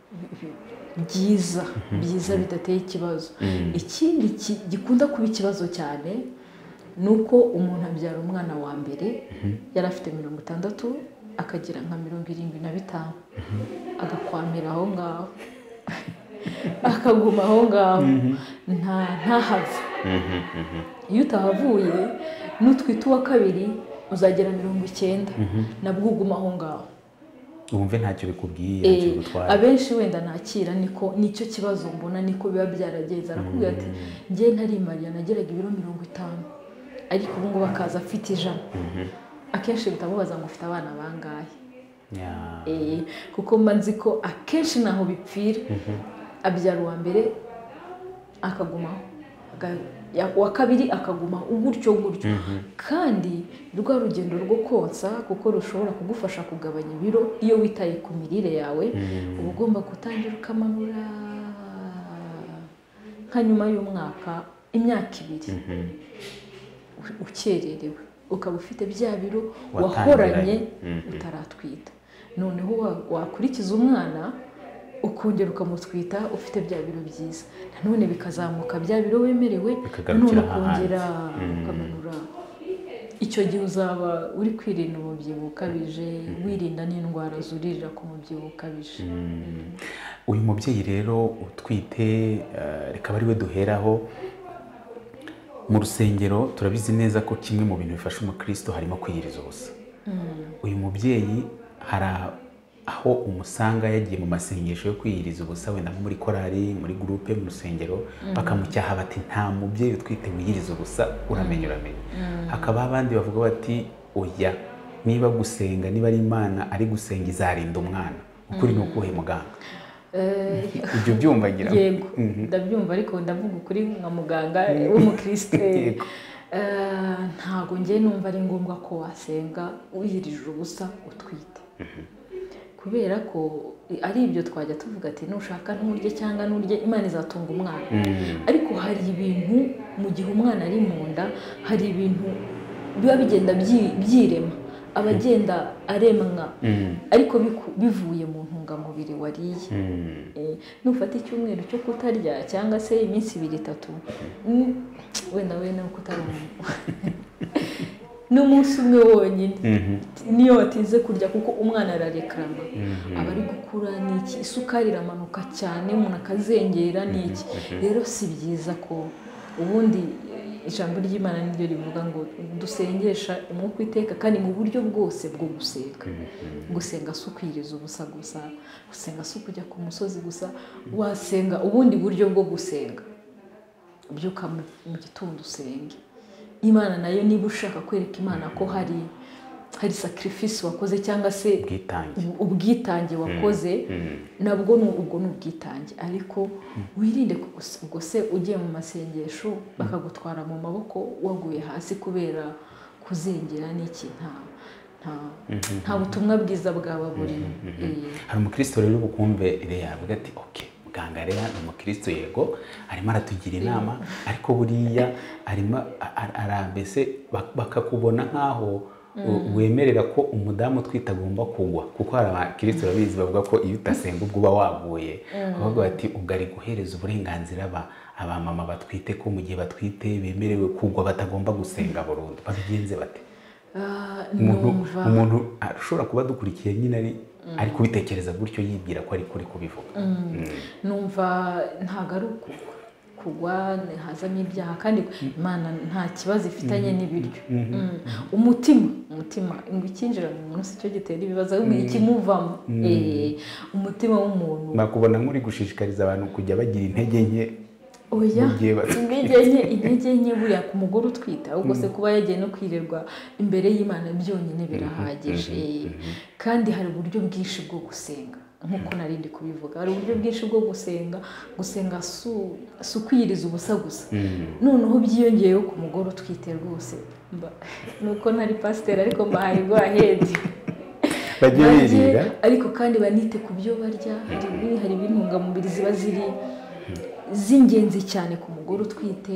byiza bidateye ikibazo. ikindi gikunda kuba ikibazo cyane ni uko umuntu abyara umwana wa mbere yari afite 60, akagira nka 75, agakwamira aho ngaho akaguma aho ngaho ntahave. iyo utahavuye n'utwite uwa kabiri uzagera 90, nabwo uguma aho ngaho. wumve ntacyo bikubwiye gutwara. abenshi wenda nakira nicyo kibazo mbona, niko biba byarageze. arakubwira ati njye ntarimarira nageraga ibiro 50, ariko ubu ngubu akaza afite 100. akenshi bitamubaza ngo ufite abana bangahe. kuko mba nzi ko akenshi naho bipfira. abyara uwa mbere akagumaho, uwa kabiri akagumaho, gutyo kandi rwa rugendo rwo konsa kuko rushobora kugufasha kugabanya ibiro iyo witaye ku mirire yawe. uba ugomba gutangira ukamanura nka nyuma y'umwaka, imyaka 2 ukererewe, ukaba ufite bya biro wahoranye utaratwita. noneho wakurikiza umwana ukongera ukamutwita ufite bya biro byiza, nanone bikazamuka bya biro wemerewe, none ukongera ukamanura. icyo gihe uzaba uri kwirinda umubyibuho ukabije wirinda n'indwara zuririra ku mubyibuho ukabije. Uyu mubyeyi rero utwite reka ari we duheraho. Mu rusengero turabizi neza ko kimwe mu bintu bifasha umukristo harimo kwiyiriza ubusa. Uyu mubyeyi hari aho umusanga yagiye mu masengesho yo kwiyiriza ubusa, wenda muri korali, muri gurupe, mu rusengero, bakamucyaha bati nta mubyeyi utwite wiyiriza ubusa, uramenye. Hakaba abandi bavuga bati oya, niba gusenga, niba ari Imana ari gusenga izarinda umwana. Ukuri ni ukuhe muganga? Ibyo byumva ngira. Yego, ndabyumva, ariko ndavuga ukuri nka muganga w'umukristo. Ntago njye numva ari ngombwa ko wasenga wiyirije ubusa utwite. Kubera ko ari ibyo twajya tuvuga ati nushaka nturye cyangwa nurye Imana izatunga umwana. Ariko hari ibintu mu gihe umwana ari mu nda, hari ibintu biba bigenda byirema, abagenda aremwa, ariko bivuye mu ntungamubiri wariye. Nufata icyumweru cyo kutarya cyangwa se iminsi 2-3, wenda kutari n'umunsi umwe wonyine niyo watinze kurya, kuko umwana ararekarama, aba ari gukura n'iki, isukari iramanuka cyane, umuntu akazengera n'iki. Rero si byiza ko, ubundi ijambo ry'Imana niryo rivuga ngo dusengesha umwuka iteka kandi mu buryo bwose bwo gusenga. Gusenga si ukwiriza ubusa gusa, gusenga si ukujya ku musozi gusa, wasenga ubundi buryo bwo gusenga. Byuka mu gitondo usenge. Imana nayo niba ushaka kwereka Imana ko hari sacrifice wakoze cyangwa se ubwitange wakoze, nabwo ubwo ni ubwitange. Ariko wirinde ubwo se ugiye mu masengesho bakagutwara mu maboko waguye hasi kubera kuzengera n'iki, nta butumwa bwiza bwaba burimo. Hari umukristo rero bukumve yavuga ati okay, muganga rero ni umukristo, yego arimo aratugira inama, ariko buriya arimo arambese bakakubona nkaho wemerera ko umudamu utwite agomba kugwa, kuko hari abakristo babizi bavuga ko iyo utasenga ubwo uba waguye. Bavuga bati ubwo ari guhereza uburenganzira abamama batwite ko mu gihe batwite bemerewe kugwa, batagomba gusenga burundu. Babigenze bate? Umuntu ashobora kuba dukurikiye nyine ari kubitekereza gutyo, yibwira ko ari kuri kubivuga. Numva ntago ari kugwa hazamo ibyaha, kandi Imana nta kibazo ifitanye n'ibiryo. Umutima ngo ikinjira mu muntu si cyo gitera ibibazo, ahubwo ikimuvamo. Umutima w'umuntu bakubona nk'uri gushishikariza abantu kujya bagira intege nke. Oya, intege nke buriya ku mugore utwite, ahubwo se kuba yagiye no kwirirwa imbere y'Imana byonyine birahagije. Kandi hari uburyo bwinshi bwo gusenga, nk'uko narindi kubivuga. Hari uburyo bwinshi bwo gusenga si ukwiyiriza ubusa gusa. Noneho byiyongeyeho ku mugore utwite rwose, nuko ntari pasiteri ariko mbahaye rwahedi bajye birira, ariko kandi banite ku byo barya. Hari intungamubiri ziba z'ingenzi cyane ku mugore utwite.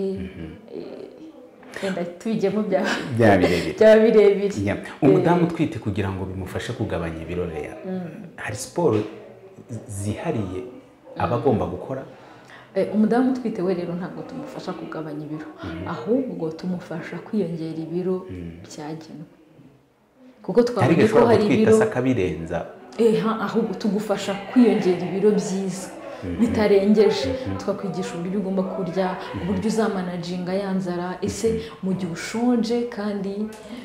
Wenda tubijyemo byaba birebire. Umudamu utwite kugira ngo bimufashe kugabanya ibiro, hari siporo zihariye aba agomba gukora? Umudamu utwite we rero ntabwo tumufasha kugabanya ibiro, ahubwo tumufasha kwiyongera ibiro byagenwe, kuko twabonye ko hari ibiro akabirenza. Ahubwo tugufasha kwiyongera ibiro byiza bitarengeje. Twakwigisha uburyo ugomba kurya, uburyo uzamanaginga ya nzara, ese mu gihe ushonje kandi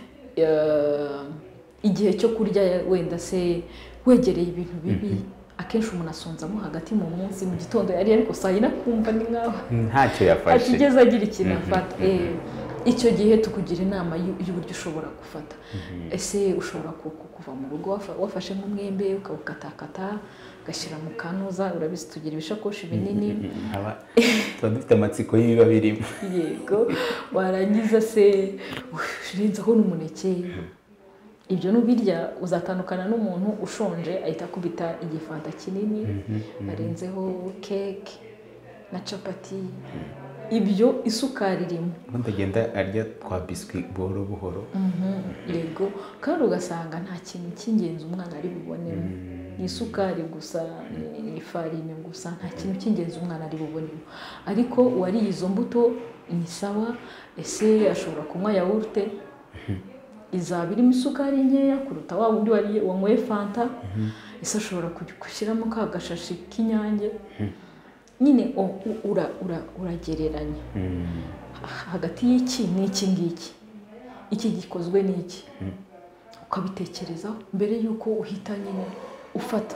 igihe cyo kurya wenda se wegereye ibintu bibi. Akenshi umuntu asonzamo hagati mu munsi, mu gitondo yari ariko saa yine kumva ni nkaho ntacyo yafashe, atigeze agira ikintu afata. Icyo gihe tukugira inama y'uburyo ushobora gufata. Ese ushobora kuva mu rugo wafashe nk'umwembe ukawukatakata ugashyira mu kanuza. Urabizi tugira ibishakoshi binini, tuba dufite amatsiko y'ibiba birimo. Yego, warangiza se urenzaho n'umuneke. Ibyo nubirya uzatandukana n'umuntu ushonje ahita akubita igifanta kinini, arenzeho keke na capati. Ibyo isukari irimo, ndagenda arya twa biswi buhoro buhoro. Yego, kandi ugasanga nta kintu cy'ingenzi umwana ari bubonemo. Ni isukari gusa, ni ifarine gusa, nta kintu cy'ingenzi umwana ari bubonemo. Ariko wariye izo mbuto ni sawa. Ese ashobora kunywa yawurute, izaba irimo isukari nkeya kuruta wa wundi wanyweye fanta, ese ashobora gushyiramo ka gashashi k'inyange. Nyine uragereranya hagati y'iki n'iki ngiki, iki gikozwe n'iki, ukabitekerezaho mbere y'uko uhita nyine ufata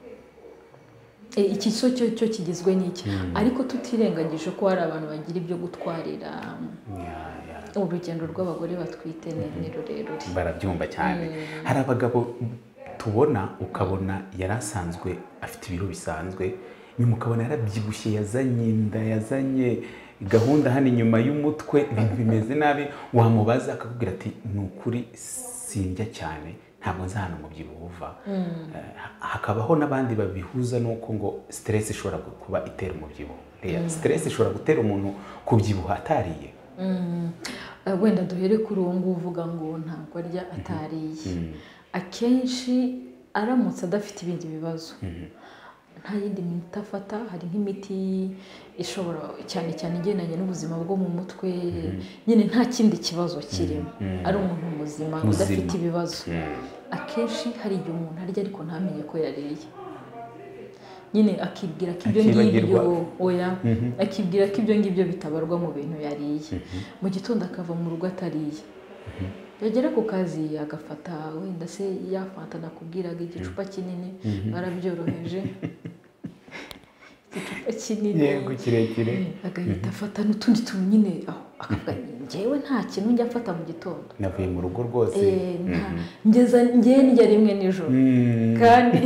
iki cyo kigizwe n'iki. Ariko tutirengagije ko hari abantu bagira ibyo gutwarira urugendo rw'abagore batwite ni rurerure, barabyumva cyane. Hari abagabo tubona ukabona yari asanzwe afite ibiro bisanzwe, nyuma ukabona yarabyibushye, yazanye inda, yazanye gahunda hano inyuma y'umutwe, ibintu bimeze nabi, wamubaza akakubwira ati ni ukuri sinjya cyane, ntabwo nzi ahantu umubyibuho uva. Hakabaho n'abandi babihuza n'uko ngo stress ishobora kuba itera umubyibuho. Stress ishobora gutera umuntu kubyibuha atariye. Wenda duhere kuri uwo nguwo uvuga ngo ntabwo arya atariye. Akenshi aramutse adafite ibindi bibazo, nta yindi miti afata. Hari nk'imiti ishobora cyane cyane igendanye n'ubuzima bwo mu mutwe, nyine nta kindi kibazo kirimo, ari umuntu muzima udafite ibibazo. Akenshi hari igihe umuntu arya ariko ntamenye ko yariye, nyine akibwira ko ibyo ngibyo akibwira ko ibyo ngibyo bitabarwa mu bintu yariye. Mu gitondo akava mu rugo atariye, yagera ku kazi agafata wenda se yafata nakubwiraga igicupa kinini, barabyoroheje, igicupa kinini yego kirekire, agahita afata n'utundi tuntu nyine aho akavuga njyewe nta kintu njya afata mu gitondo, navuye mu rugo rwose njye ndya rimwe nijoro. Kandi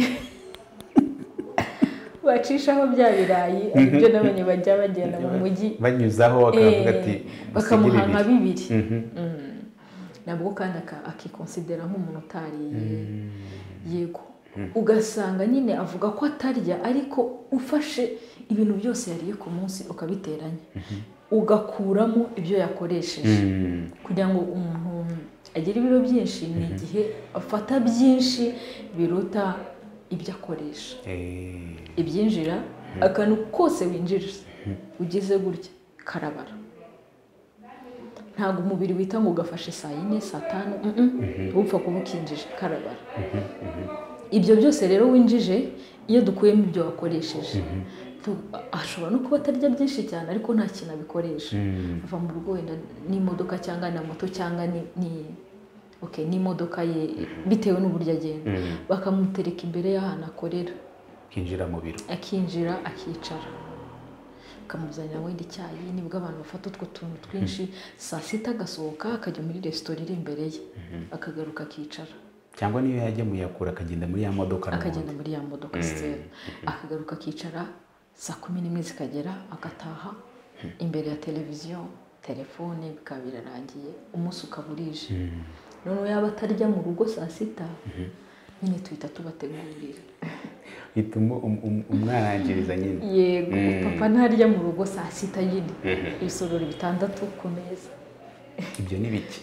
bacishaho bya birayi aribyo nabonye bajya bagenda mu mujyi banyuzaho bakavuga ati bakamuha nka 2. Nabwo kandi akikonsidera nk'umuntu utariye. Yego, ugasanga nyine avuga ko atarya, ariko ufashe ibintu byose yariye ku munsi ukabiteranya, ugakuramo ibyo yakoresheje. Kugira ngo umuntu agire ibiro byinshi, ni igihe afata byinshi biruta ibyo akoresha. Ibyinjira, akantu kose winjira ugize gutya karabara. Ntabwo umubiri wita ngo ugafashe saa 4 saa 5, upfa kuba ukinjije karabara. Ibyo byose rero winjije, iyo dukuyemo ibyo wakoresheje, ashobora no kuba atarya byinshi cyane ariko nta kintu abikoresha. Ava mu rugo wenda n'imodoka cyangwa na moto cyangwa n'imodoka ye, bitewe n'uburyo agenda, bakamutereka imbere y'ahantu akorera, akinjira mu biro, akinjira akicara, bakamuzanira wenda icyayi. Nibwo abantu bafata utwo tuntu twinshi, saa 6 agasohoka akajya muri resitora iri imbere ye, akagaruka akicara. Cyangwa niyo yajya muyakura akagenda muri ya modoka, akagaruka akicara. Saa 11 zikagera agataha, imbere ya televiziyo, telefone, bikaba birarangiye, umunsi ukaburije. Noneho yaba atarya mu rugo saa 6, nyine tuhita tubategurira, bituma umwarangiriza nyine. Yego, papa ntarya mu rugo saa 6 nyine, ibisorori 6 ku meza. Ibyo ni biki?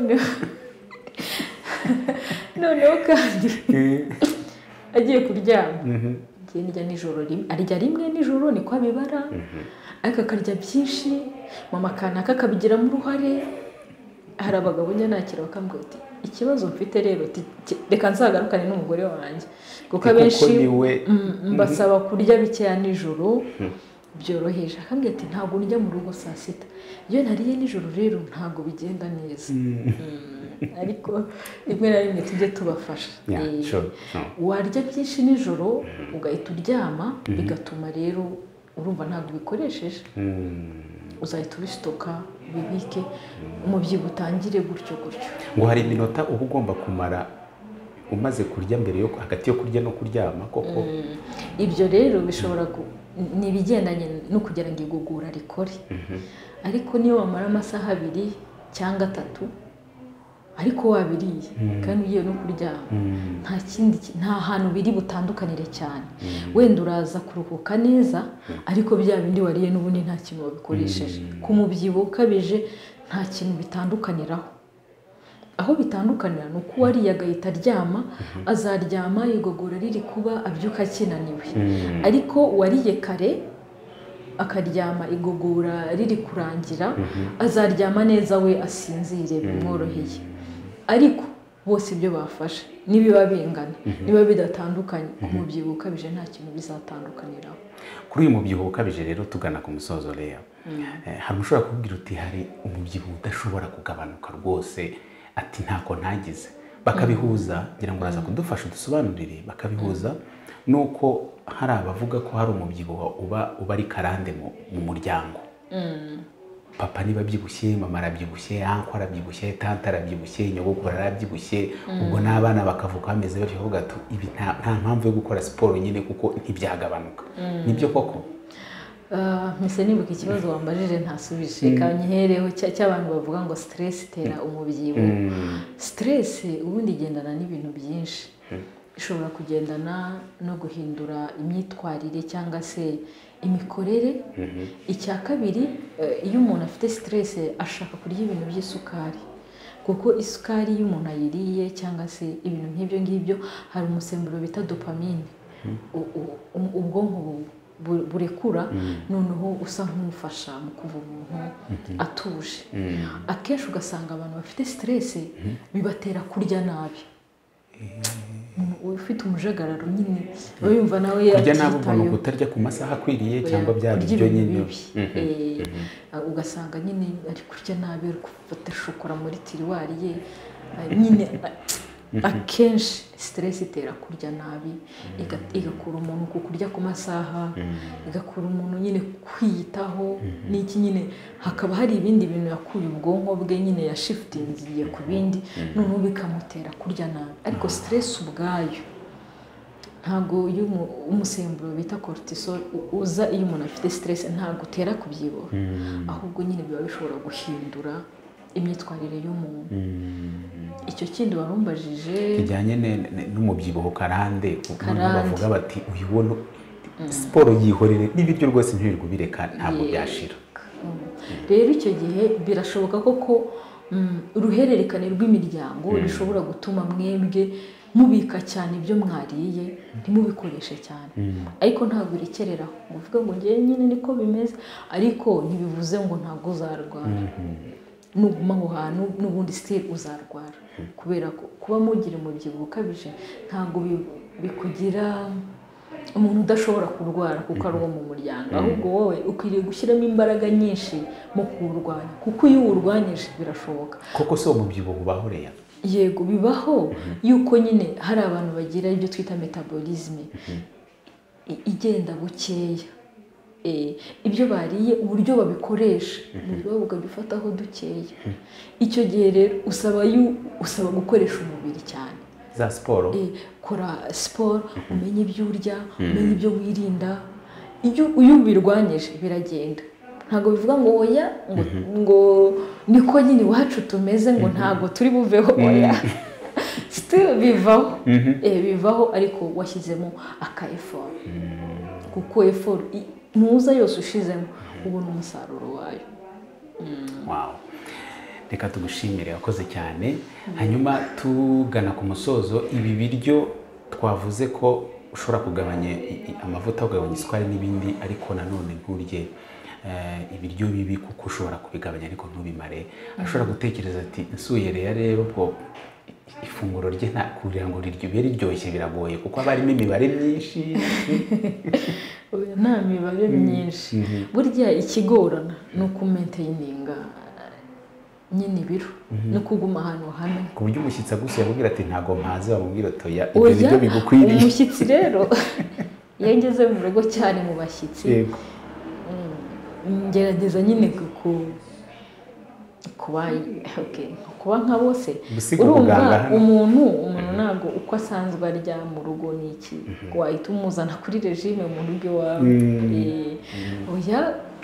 Noneho kandi agiye kuryama, njya nijoro arya rimwe nijoro, niko abibara, ariko akarya byinshi, mama kanaka akabigiramo uruhare. Hari abagabo njya nakira bakambwira ati ikibazo mfite rero, reka nzagarukane n'umugore wanjye, kuko abenshi mbasaba kurya bikeya nijoro byoroheje. Akambwira ati ntabwo njya mu rugo saa 6, iyo nariye nijoro rero ntabwo bigenda neza. Ariko rimwe na rimwe tujye tubafasha. Warya byinshi nijoro ugahita uryama, bigatuma rero urumva ntabwo ubikoresheje, uzahita ubisitoka, ubibike, umubyibuho utangire gutyo. Ngo hari iminota uba ugomba kumara umaze kurya mbere yo hagati yo kurya no kuryama koko. Ibyo rero bishobora ni ibigendanye no kugira ngo igogora rikore. Ariko niyo wamara amasaha 2 cyangwa 3 ariko wabiriye kandi ugiye no kuryama, nta hantu biri butandukanire cyane. Wenda uraza kuruhuka neza, ariko bya bindi wariye n'ubundi nta kintu wabikoresheje. Ku mubyibuho ukabije nta kintu bitandukaniraho. Aho bitandukanira ni uko wariye agahita aryama, azaryama igogora riri kuba abyuka akinaniwe. Ariko wariye kare akaryama igogora riri kurangira, azaryama neza we asinzire bimworoheye. ariko bose ibyo bafashe nibiba bingana niba bidatandukanye umubyibuho ukabije nta kintu bizatandukaniraho. Kuri uyu mubyibuho ukabije rero tugana ku musozo Lea, hari ushobora kubwira uti hari umubyibuho udashobora kugabanuka rwose ati ntako ntagize, bakabihuza ngira ngo uraza kudufasha udusobanurire, bakabihuza nuko hari abavuga ko hari umubyibuho uba ari karande mu muryango. Papa niba abyibushye, mama arabyibushye, anko arabyibushye, tante arabyibushye, nyogokuru arabyibushye, ubwo n'abana bakavuka bameze batyo bavuga ati ibi nta mpamvu yo gukora siporo nyine kuko ntibyagabanuka. Nibyo koko? Mise nibuka ikibazo wambajije ntasubije kanyihereho cy'abantu bavuga ngo stress itera umubyibuho. Stress ubundi igendana n'ibintu byinshi, ishobora kugendana no guhindura imyitwarire cyangwa se imikorere. Icya kabiri, iyo umuntu afite stress ashaka kurya ibintu by'isukari, kuko isukari iyo umuntu ayiriye cyangwa se ibintu nk'ibyo ngibyo hari umusemburo bita dopamine ubwonko burekura, noneho usa nk'umufasha mu kuva umuntu atuje. Akenshi ugasanga abantu bafite stress bibatera kurya nabi, ufite umujagararo nyine yumva nawe kurya nabi ubona kutarya ku masaha akwiriye cyangwa bya biryo nyine, ugasanga nyine ari kurya nabi, ari gufata shokora muri tiriwari ye nyine. Akenshi stress itera kurya nabi, igakura umuntu ku kurya ku masaha, igakura umuntu nyine kwiyitaho n'iki nyine, hakaba hari ibindi bintu yakuye ubwonko bwe nyine ya shiftingiye ku bindi, noneho bikamutera kurya nabi. Ariko stress ubwayo ntago umusemburo bita cortisol uza iyo umuntu afite stress ntago utera kubyibuha, ahubwo nyine biba bishobora guhindura imyitwarire y'umuntu. Icyo kindi warumbajije kijyanye n'umubyibuho karande, bavuga bati uyibona siporo yihorere n'ibiryo rwose ntirirwe bireka ntabwo byashira. Rero icyo gihe birashoboka koko uruhererekane rw'imiryango rishobora gutuma mwebwe mubika cyane ibyo mwariye ntimubikoreshe cyane, ariko ntabwo urekereraho uvuga ngo ngiye nyine niko bimeze, ariko ntibivuze ngo ntabwo uzarwara. Nuguma aho hantu n'ubundi still uzarwara, kubera ko kuba mugira umubyibuho ukabije ntabwo bikugira umuntu udashobora kurwara kuko ari uwo mu muryango, ahubwo wowe ukwiriye gushyiramo imbaraga nyinshi mu kuwurwanya, kuko iyo uwurwanyije birashoboka. Koko se umubyibuho ubaho Lea? Yego bibaho, yuko nyine hari abantu bagira ibyo twita metabolisme igenda bukeya. Ibyo bariye uburyo babikoresha umubiri ukabifataho dukeya. Icyo gihe rero usaba gukoresha umubiri cyane. Za siporo? Kora siporo, umenye ibyo urya, umenye ibyo wirinda. Iyo ubirwanyije biragenda. Ntabwo bivuga ngo oya ngo niko nyine iwacu tumeze ngo ntabwo turi buveho oya. Still bivaho ariko washyizemo aka effort. Kuko effort ntuza yose ushizemo ubona umusaruro wayo. Wow. Reka tugushimire, wakoze cyane. Hanyuma tugana ku musozo, ibi biryo twavuze ko ushobora kugabanya amavuta, kugabanya isukari n'ibindi, ariko nanone nturye ibiryo bibi kuko ushobora kubigabanya ariko ntubimare. Ashobora gutekereza ati nsuye rero ubwo ifunguro rye kugira ngo ribe riryoshye biragoye kuko haba harimo imibare myinshi. Nta mibare myinshi, burya ikigorana ni ukumaintininga nyine ibiro no kuguma ahantu hamwe, ku buryo umushyitsi agusuye akubwira ati ntago mpaze, wamubwira toya ibyo biryo bigukwiriye. Umushyitsi rero iyo ngeze mu rugo cyane mu bashyitsi ngerageza nyine kuba nka bose. Urumva umuntu ntabwo uko asanzwe arya mu rugo ni iki wahita umuzana kuri regime mu rugo iwawe. Oya,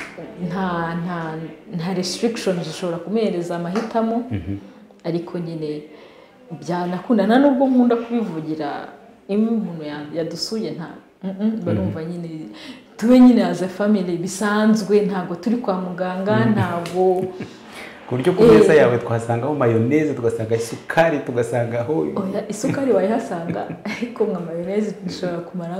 nta restrictions ushobora kumuhereza amahitamo, ariko nyine byanakundana nubwo nkunda kubivugira iyo umuntu yadusuye barumva nyine tube nyine as a family bisanzwe, ntabwo turi kwa muganga, ntabwo ku buryo ku meza yawe twasangaho mayoneze, tugasanga isukari, tugasangaho oya isukari wayihasanga, ariko nka mayoneze dushobora kumara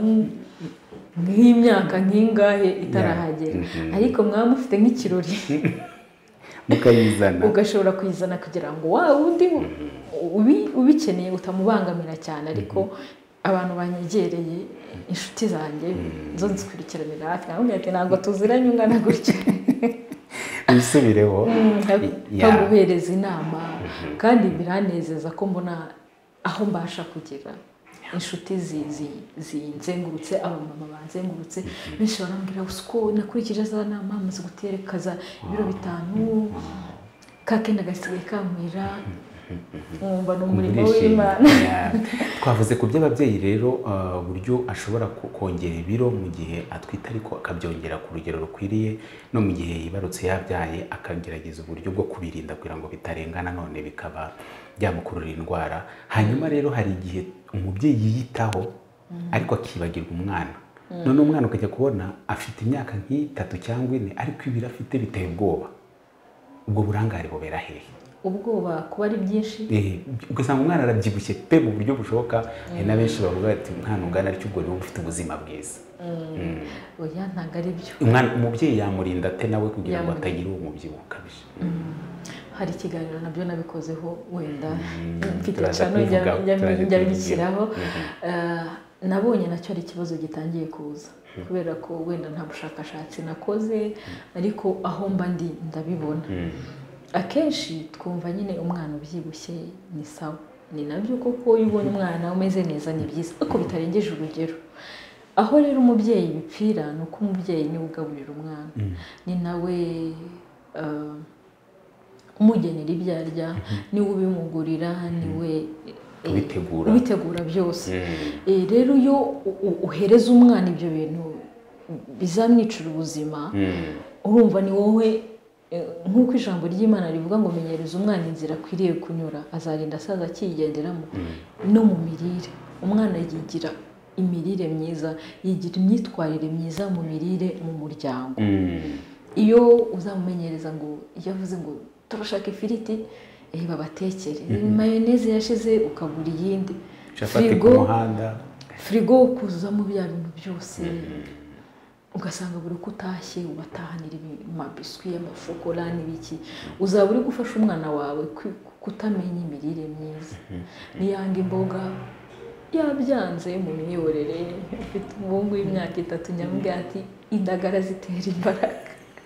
nk'imyaka nk'ingahe itarahagera, ariko mwaba mufite nk'ikirori mukayizana ugashobora kuyizana kugira ngo wa wundi ubikeneye utamubangamira cyane ariko abantu banyegereye inshuti zanjye zo nzikurikiranira hafi nkamubwira ati ntabwo tuziranye ungana gutya wisubireho nkaguhereza inama kandi biranezeza ko mbona aho mbasha kugera inshuti zinzengurutse abamama banzengurutse benshi barambwira uko nakurikije za nama maze guterekaza ibiro 5 kakenda gasigaye kankwira umva n'umurimo w'Imana. Twavuze ku by'ababyeyi rero buryo ashobora kongera ibiro mu gihe atwita ariko akabyongera ku rugero rukwiriye no mu gihe yibarutse yabyaye akagerageza uburyo bwo kubirinda kugira ngo bitarengana none bikaba byamukurura indwara. Hanyuma rero hari igihe umubyeyi yiyitaho ariko akibagirwa umwana, none umwana ukajya kubona afite imyaka nk'itatu cyangwa 4 ariko ibiro afite biteye ubwoba. Ubwo burangare bubera hehe? Ubwoba kuba ari byinshi ugasanga umwana arabyibushye pe mu buryo bushoboka. Na benshi bavuga ati umwana ungana aricyo ubwo niwe ufite ubuzima bwiza. Oya ntabwo ari byo. Umubyeyi yamurinda ate nawe kugira ngo atagira uwo mubyibuho ukabije. Hari ikiganiro nabyo nabikozeho wenda mfite cyane njya bishyiraho. Nabonye nacyo ari ikibazo gitangiye kuza kubera ko wenda nta bushakashatsi nakoze ariko aho mba ndi ndabibona. Akenshi twumva nyine umwana ubyibushye ni sawa, ni nabyo koko iyo ubonye umwana umeze neza ni byiza ariko bitarengeje urugero. Aho rero umubyeyi bipfira ni uko umubyeyi niwe ugaburira umwana, ni nawe umugenera ibyo arya, niwe ubimugurira, niwe ubitegura byose. Rero iyo uhereza umwana ibyo bintu bizamwicira ubuzima urumva ni wowe nk'uko ijambo ry'Imana rivuga ngo menyereza umwana inzira akwiriye kunyura azarinda asaza akigenderamo. No mu mirire umwana yigira imirire myiza, yigira imyitwarire myiza mu mirire mu muryango. Iyo uzamumenyereza ngo iyo avuze ngo turashaka ifiriti babatekere, mayoneze yashize ukagura iyindi, frigo kuzamo bya bintu byose ugasanga buri uko utashye ubatahanira amabiswi y'amashokora n'ibiki, uzaba uri gufasha umwana wawe kutamenya imirire myiza. Niyanga imboga yabyanze mu miyorere, ufite umuhungu w'imyaka 3 nyamubwira ati indagara zitera imbaraga,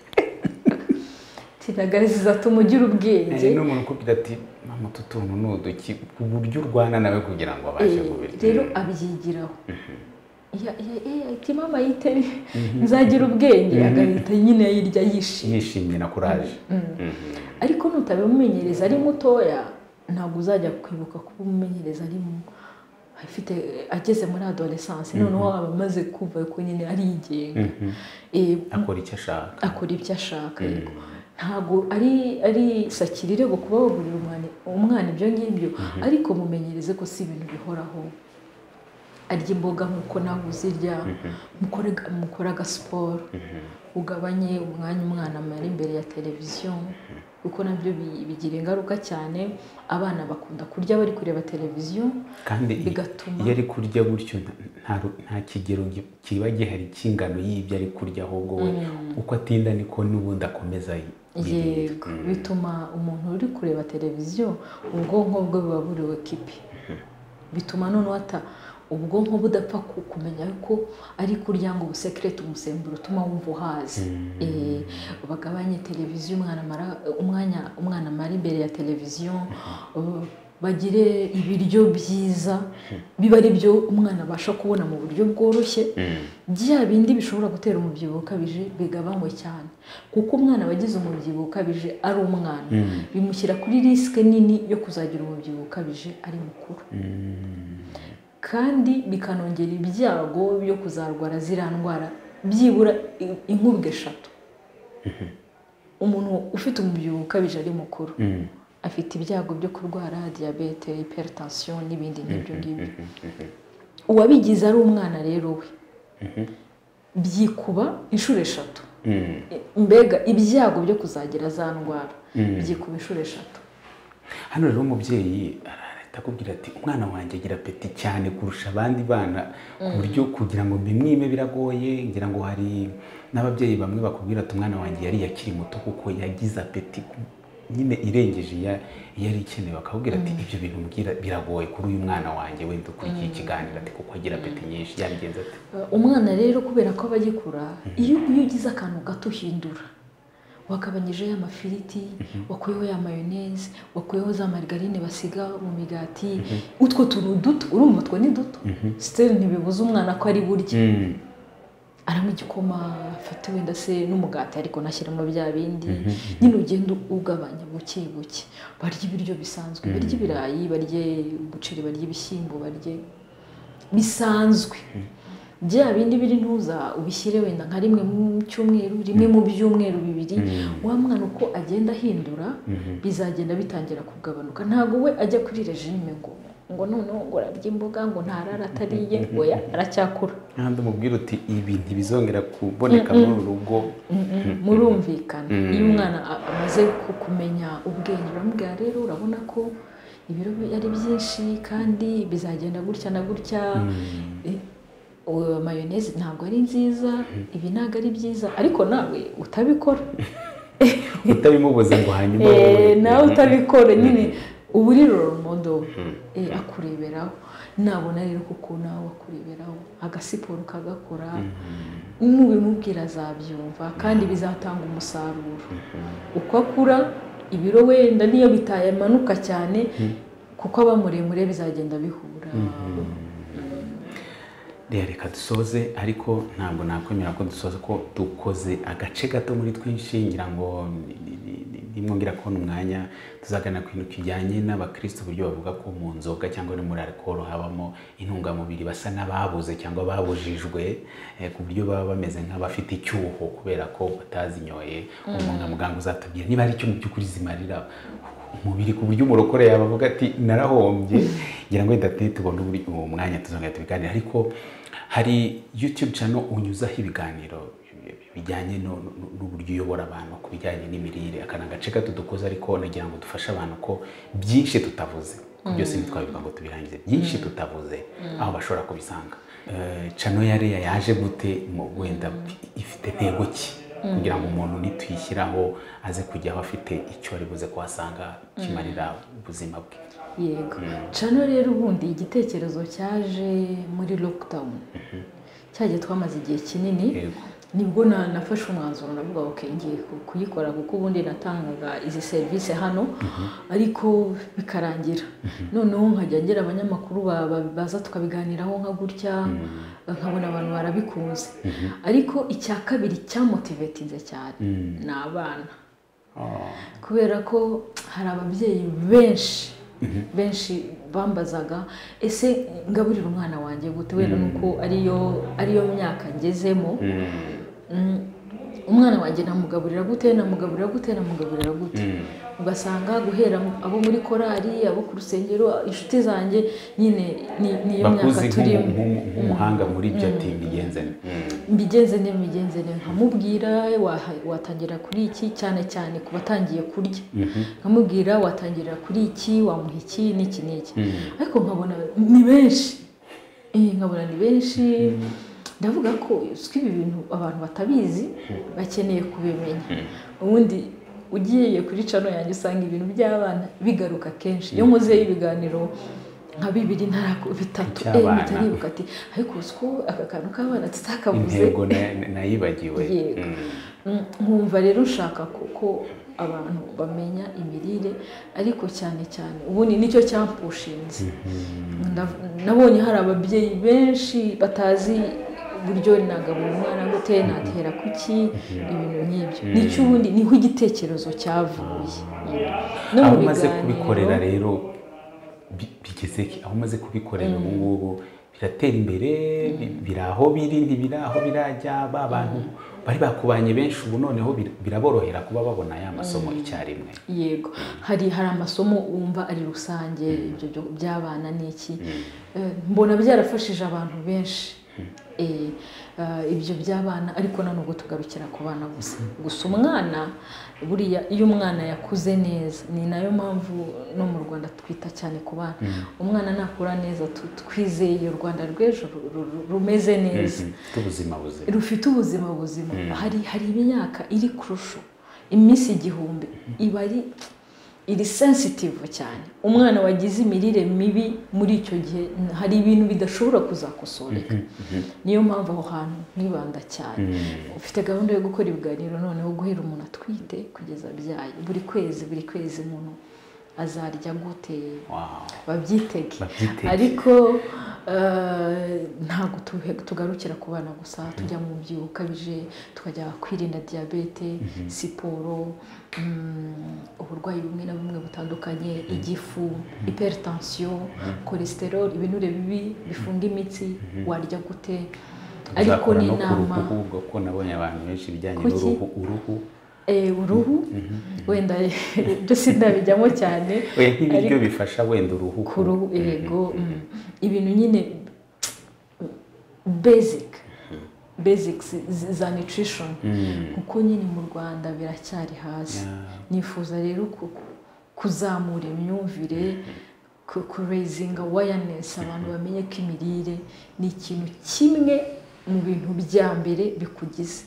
indagara zizatuma ugira ubwenge. N'umuntu ukubwira ati mama tutuntu n'uduki ku buryo urwana nawe kugira ngo abashe kubirya. Rero abyigiraho ati mama yiteri nzagira ubwenge, agahita nyine yirya yishimye na courage. Ariko nutabimumenyereza ari mutoya ntabwo uzajya kwibuka kumumenyereza ari afite ageze muri adolescence, noneho abamaze kumva ko nyine ari yigenga, akora icyo ashaka. Ntabwo ari sakirire go kuba wagurira umwana ibyo ngibyo, ariko mumenyereze ko si ibintu bihoraho. Arya imboga nkuko nawe uzirya, mukora siporo, ugabanye umwanya umwana amara imbere ya televiziyo kuko nabyo bigira ingaruka cyane. Abana bakunda kurya bari kureba televiziyo kandi bigatuma iyo ari kurya gutyo nta kigero kiba gihari cy'ingano y'ibyo ari kurya, ahubwo we uko atinda niko n'ubundi akomeza yego. Bituma umuntu uri kureba televiziyo ubwonko bwe buba buriwe kipi, bituma noneho ubwonko budapfa kumenya ko ari kurya ngo ubusekirete umusemburo utuma wumva uhaze. Bagabanye televiziyo umwana amara imbere ya televiziyo, bagire ibiryo byiza biba ari byo umwana abasha kubona mu buryo bworoshye. Bya bindi bishobora gutera umubyibuho ukabije bigabanywe cyane, kuko umwana wagize umubyibuho ukabije ari umwana bimushyira kuri risike nini yo kuzagira umubyibuho ukabije ari mukuru, kandi bikanongera ibyago byo kuzarwara ziriya ndwara byibura inkubwe 3. Umuntu ufite umubyibuho ukabije ari mukuru afite ibyago byo kurwara diabete, hypertension n'ibindi nk'ibyo ngibyo. Uwabigize ari umwana rero we byikuba inshuro 3. Mbega ibyago byo kuzagira za ndwara byikuba inshuro 3. Hano rero umubyeyi akakubwira ati umwana wanjye agira apeti cyane kurusha abandi bana ku buryo kugira ngo mbimwime biragoye, ngira ngo hari n'ababyeyi bamwe bakubwira ati umwana wanjye yari akiri muto kuko yagize apeti nyine irengeje yari ikenewe, bakakubwira ati ibyo bintu mbwira biragoye kuri uyu mwana wanjye wenda ukurikiye ikiganiro ati kuko agira apeti nyinshi, yabigenza ati umwana rero kubera ko abagikura iyo ugize akantu gato uhindura, wakabanyijeho amafiriti, wakuyeho ya mayoneze, wakuyeho za margarine basiga mu migati, utwo tuntu duto urumva utwo ni duto still ntibibuza umwana ko ari burya aranywa igikoma, afata wenda se n'umugati ariko nashyiramo bya bindi, nyine ugenda ugabanya buke buke, barya ibiryo bisanzwe, barya ibirayi, barya umuceri, barya ibishyimbo, barya bisanzwe, bya bindi biri ntuza ubishyire wenda nka rimwe mu cyumweru, rimwe mu byumweru bibiri, wa mwana uko agenda ahindura bizagenda bitangira kugabanuka. Ntabwo we ajya kuri regime ngo noneho ngo ararya imboga ngo ntarara atariye, oya aracyakura. Kandi umubwira uti ibi ntibizongera kuboneka muri uru rugo, murumvikana. Iyo umwana amaze kumenya ubwenge uramubwira rero urabona ko ibiro ari byinshi kandi bizagenda gutya na gutya, mayoneze ntabwo ari nziza, ibi ntabwo ari byiza, ariko nawe utabikora utabimubuza ngo hanyuma nawe utabikora nyine ubu uri roromodo akureberaho, nabona rero kuko nawe akureberaho agasiporo kagakora, n'ubimubwira azabyumva kandi bizatanga umusaruro. Uko akura ibiro wenda niyo bitayamanuka cyane kuko aba muremure bizagenda bihura. Reka dusoze, ariko ntabwo nakwemera ko dusoza ko dukoze agace gato muri twinshi, ngira ngo nimwongera kubona umwanya tuzagana ku bintu kijyanye n'abakristo, uburyo bavuga ko mu nzoga cyangwa no muri alcohol habamo intungamubiri basa n'ababuze cyangwa babujijwe, ku buryo baba bameze nk'abafite icyuho kubera ko batazinyoye. Umuntu muganga uzatubwira niba ari icyo mu by'ukuri zimarira umubiri, ku buryo umurokore yabavuga ati narahombye. Ngira ngo idateye tubona uwo mwanya tuzongera tubiganira, ariko hari YouTube channel unyuzaho ibiganiro bijyanye n'uburyo uyobora abantu ku bijyanye n'imirire. Aka ni agace gato dukoze, ariko nagira ngo dufashe abantu ko byinshi tutavuze, byose ntitwabivuga ngo tubirangize, byinshi tutavuze aho bashobora kubisanga. Channel ya Leah yaje gute, wenda ifite ntego ki kugira ngo umuntu nituyishyiraho aze kujyaho afite icyo ari buze kuhasanga kimarira ubuzima bwe? Yego, channel rero ubundi igitekerezo cyaje muri lockdown, cyagiye twamaze igihe kinini, nibwo nafashe umwanzuro navuga okay ngiye kuyikora kuko ubundi natangaga izi service hano, ariko bikarangira noneho nkajya ngira abanyamakuru baza tukabiganiraho nka gutya, nkabona abantu barabikunze. Ariko icya kabiri cyamotivatinze cyane ni abana, kubera ko hari ababyeyi benshi bambazaga ese ngaburira umwana wanjye gute, wenda nuko ariyo myaka ngezemo, umwana wanjye namugaburira gute, ugasanga guhera abo muri korali, abo ku rusengero, inshuti zanjye, nyine niyo myaka turimo. Nk'umuhanga muri ibyo ati mbigenze nkamubwira watangira kuri iki, cyane cyane ku batangiye kurya, nkamubwira watangira kuri iki, wamuha iki n'iki n'iki, ariko nkabona ni benshi, ndavuga ko ibi bintu abantu batabizi bakeneye kubimenya. Ubundi ugiye kuri channel yanjye usanga ibintu by'abana bigaruka kenshi, iyo nkozeyo ibiganiro nka 2 bitatu bitaribuka ati ariko usko aka kantu k'abana tutakavuze, intego nayibagiwe. Nkumva rero nshaka ko abantu bamenya imirire, ariko cyane ubundi nicyo cyampushinze. Nabonye hari ababyeyi benshi batazi uburyo nagaburira umwana gute, natera kuki, ibintu nk'ibyo. Nicyo ubundi niho igitekerezo cyavuye. Aho umaze kubikorera rero bigeze ki? Aho umaze kubikorera ubu ngubu biratera imbere, biraho biri ntibiraho birajya, ba bantu bari bakubanye benshi ubu noneho biraborohera kuba babona ya masomo icyarimwe? Yego, hari amasomo wumva ari rusange, ibyo by'abana n'iki, mbona byarafashije abantu benshi ibyo by'abana ariko nanubwo tugarukira ku bana gusa umwana buriya iyo umwana yakuze neza ni nayo mpamvu no mu Rwanda twita cyane ku bana umwana nakura neza twizeye u Rwanda rw'ejo rumeze neza rufite ubuzima buzima hari imyaka iri kurusho iminsi 1000 iba iri sensitive cyane umwana wagize imirire mibi muri icyo gihe hari ibintu bidashobora kuzakosoreka niyo mpamvu aho hantu nibanda cyane ufite gahunda yo gukora ibiganiro noneho guhera umuntu atwite kugeza abyaye buri kwezi umuntu azarya gute babyitege ariko ntabwo tugarukira ku bana gusa tujya mu byibuho ukabije tukajya kwirinda diyabete siporo uburwayi bumwe na bumwe butandukanye igifu hypertension cholesterol ibinure bibi bifunga imitsi warya gute ariko ni inama kuko nabonye abantu benshi bijyanye uruhu wenda byo sindabijyamo cyane ibyo bifasha wenda uruhu yego ibintu nyine basics za nutrition kuko nyine mu Rwanda biracyari hasi nifuza rero kuzamura imyumvire ku raising awareness abantu bamenye ko imirire ni ikintu kimwe mu bintu bya mbere bikugize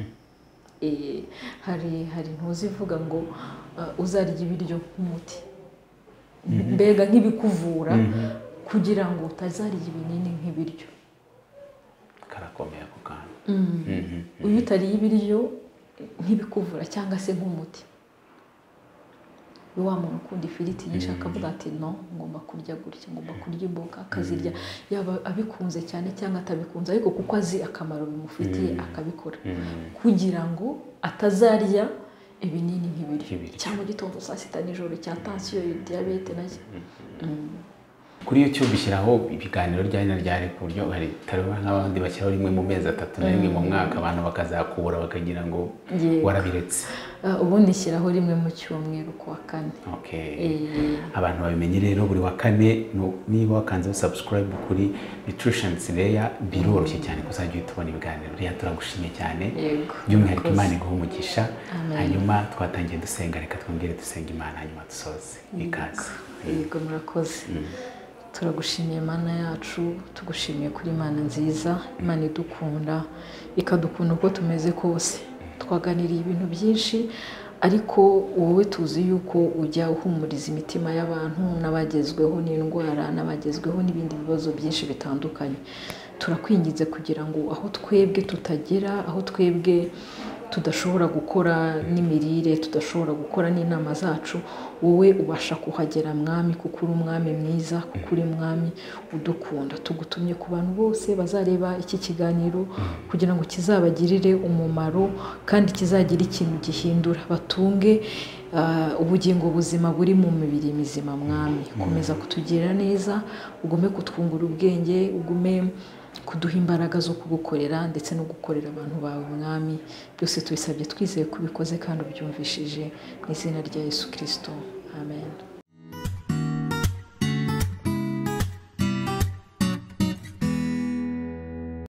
hari ntuzivuga ngo uzarya ibiryo nk'umuti mbega nk'ibikuvura kugira ngo utazarya ibinini nk'ibiryo karakomeye ako kana uyu utariye ibiryo nk'ibikuvura cyangwa se nk'umuti wa muntu ukunda ifiriti nyinshi akavuga ati no ngomba kurya gutya ngomba kurya imboga akazirya yaba abikunze cyane cyangwa atabikunze ariko kuko azi akamaro bimufitiye akabikora kugira ngo atazarya ibinini nk'ibiryo cyangwa gitondo saa sita nijoro cya tension diabete nayo kuri YouTube bishyiraho ibiganiro ryari ku buryo hari taruma nk'abandi bashyiraho rimwe mu mezi 3 na rimwe mu mwaka abantu bakazakubura bakagira ngo warabiretse ubundi shyiraho rimwe mu cyumweru kuwa kane abantu babimenye rero buri wa kane niba wakanzeho subscribe kuri Nutrition Sileya biroroshye cyane kuzajya tubona ibiganiro rya turagushimye cyane by'umwihariko Imana iguha umugisha hanyuma twatangiye dusenga reka twongere dusenga Imana hanyuma dusoze ikaze yego murakoze turagushimiye Mana yacu tugushimiye kuri Imana nziza Imana idukunda ikadukunda uko tumeze kose twaganiriye ibintu byinshi ariko wowe tuzi yuko ujya uhumuriza imitima y'abantu n'abagezweho n'indwara n'abagezweho n'ibindi bibazo byinshi bitandukanye turakwingize kugira ngo aho twebwe tutagera aho twebwe tudashobora gukora n'imirire tudashobora gukora n'inama zacu wowe ubasha kuhagera mwami kuko uri umwami mwiza kuko uri mwami udukunda tugutumye ku bantu bose bazareba iki kiganiro kugira ngo kizabagirire umumaro kandi kizagira ikintu gihindura batunge ubugingo buzima buri mu mibiri mizima mwami komeza kutugirira neza ugume kutwungura ubwenge ugume kuduha imbaraga zo kugukorera ndetse no gukorera abantu bawe mwami byose tubisabye twizeye ko ubikoze kandi ubyumvishije mu izina rya Yesu Kristo amen.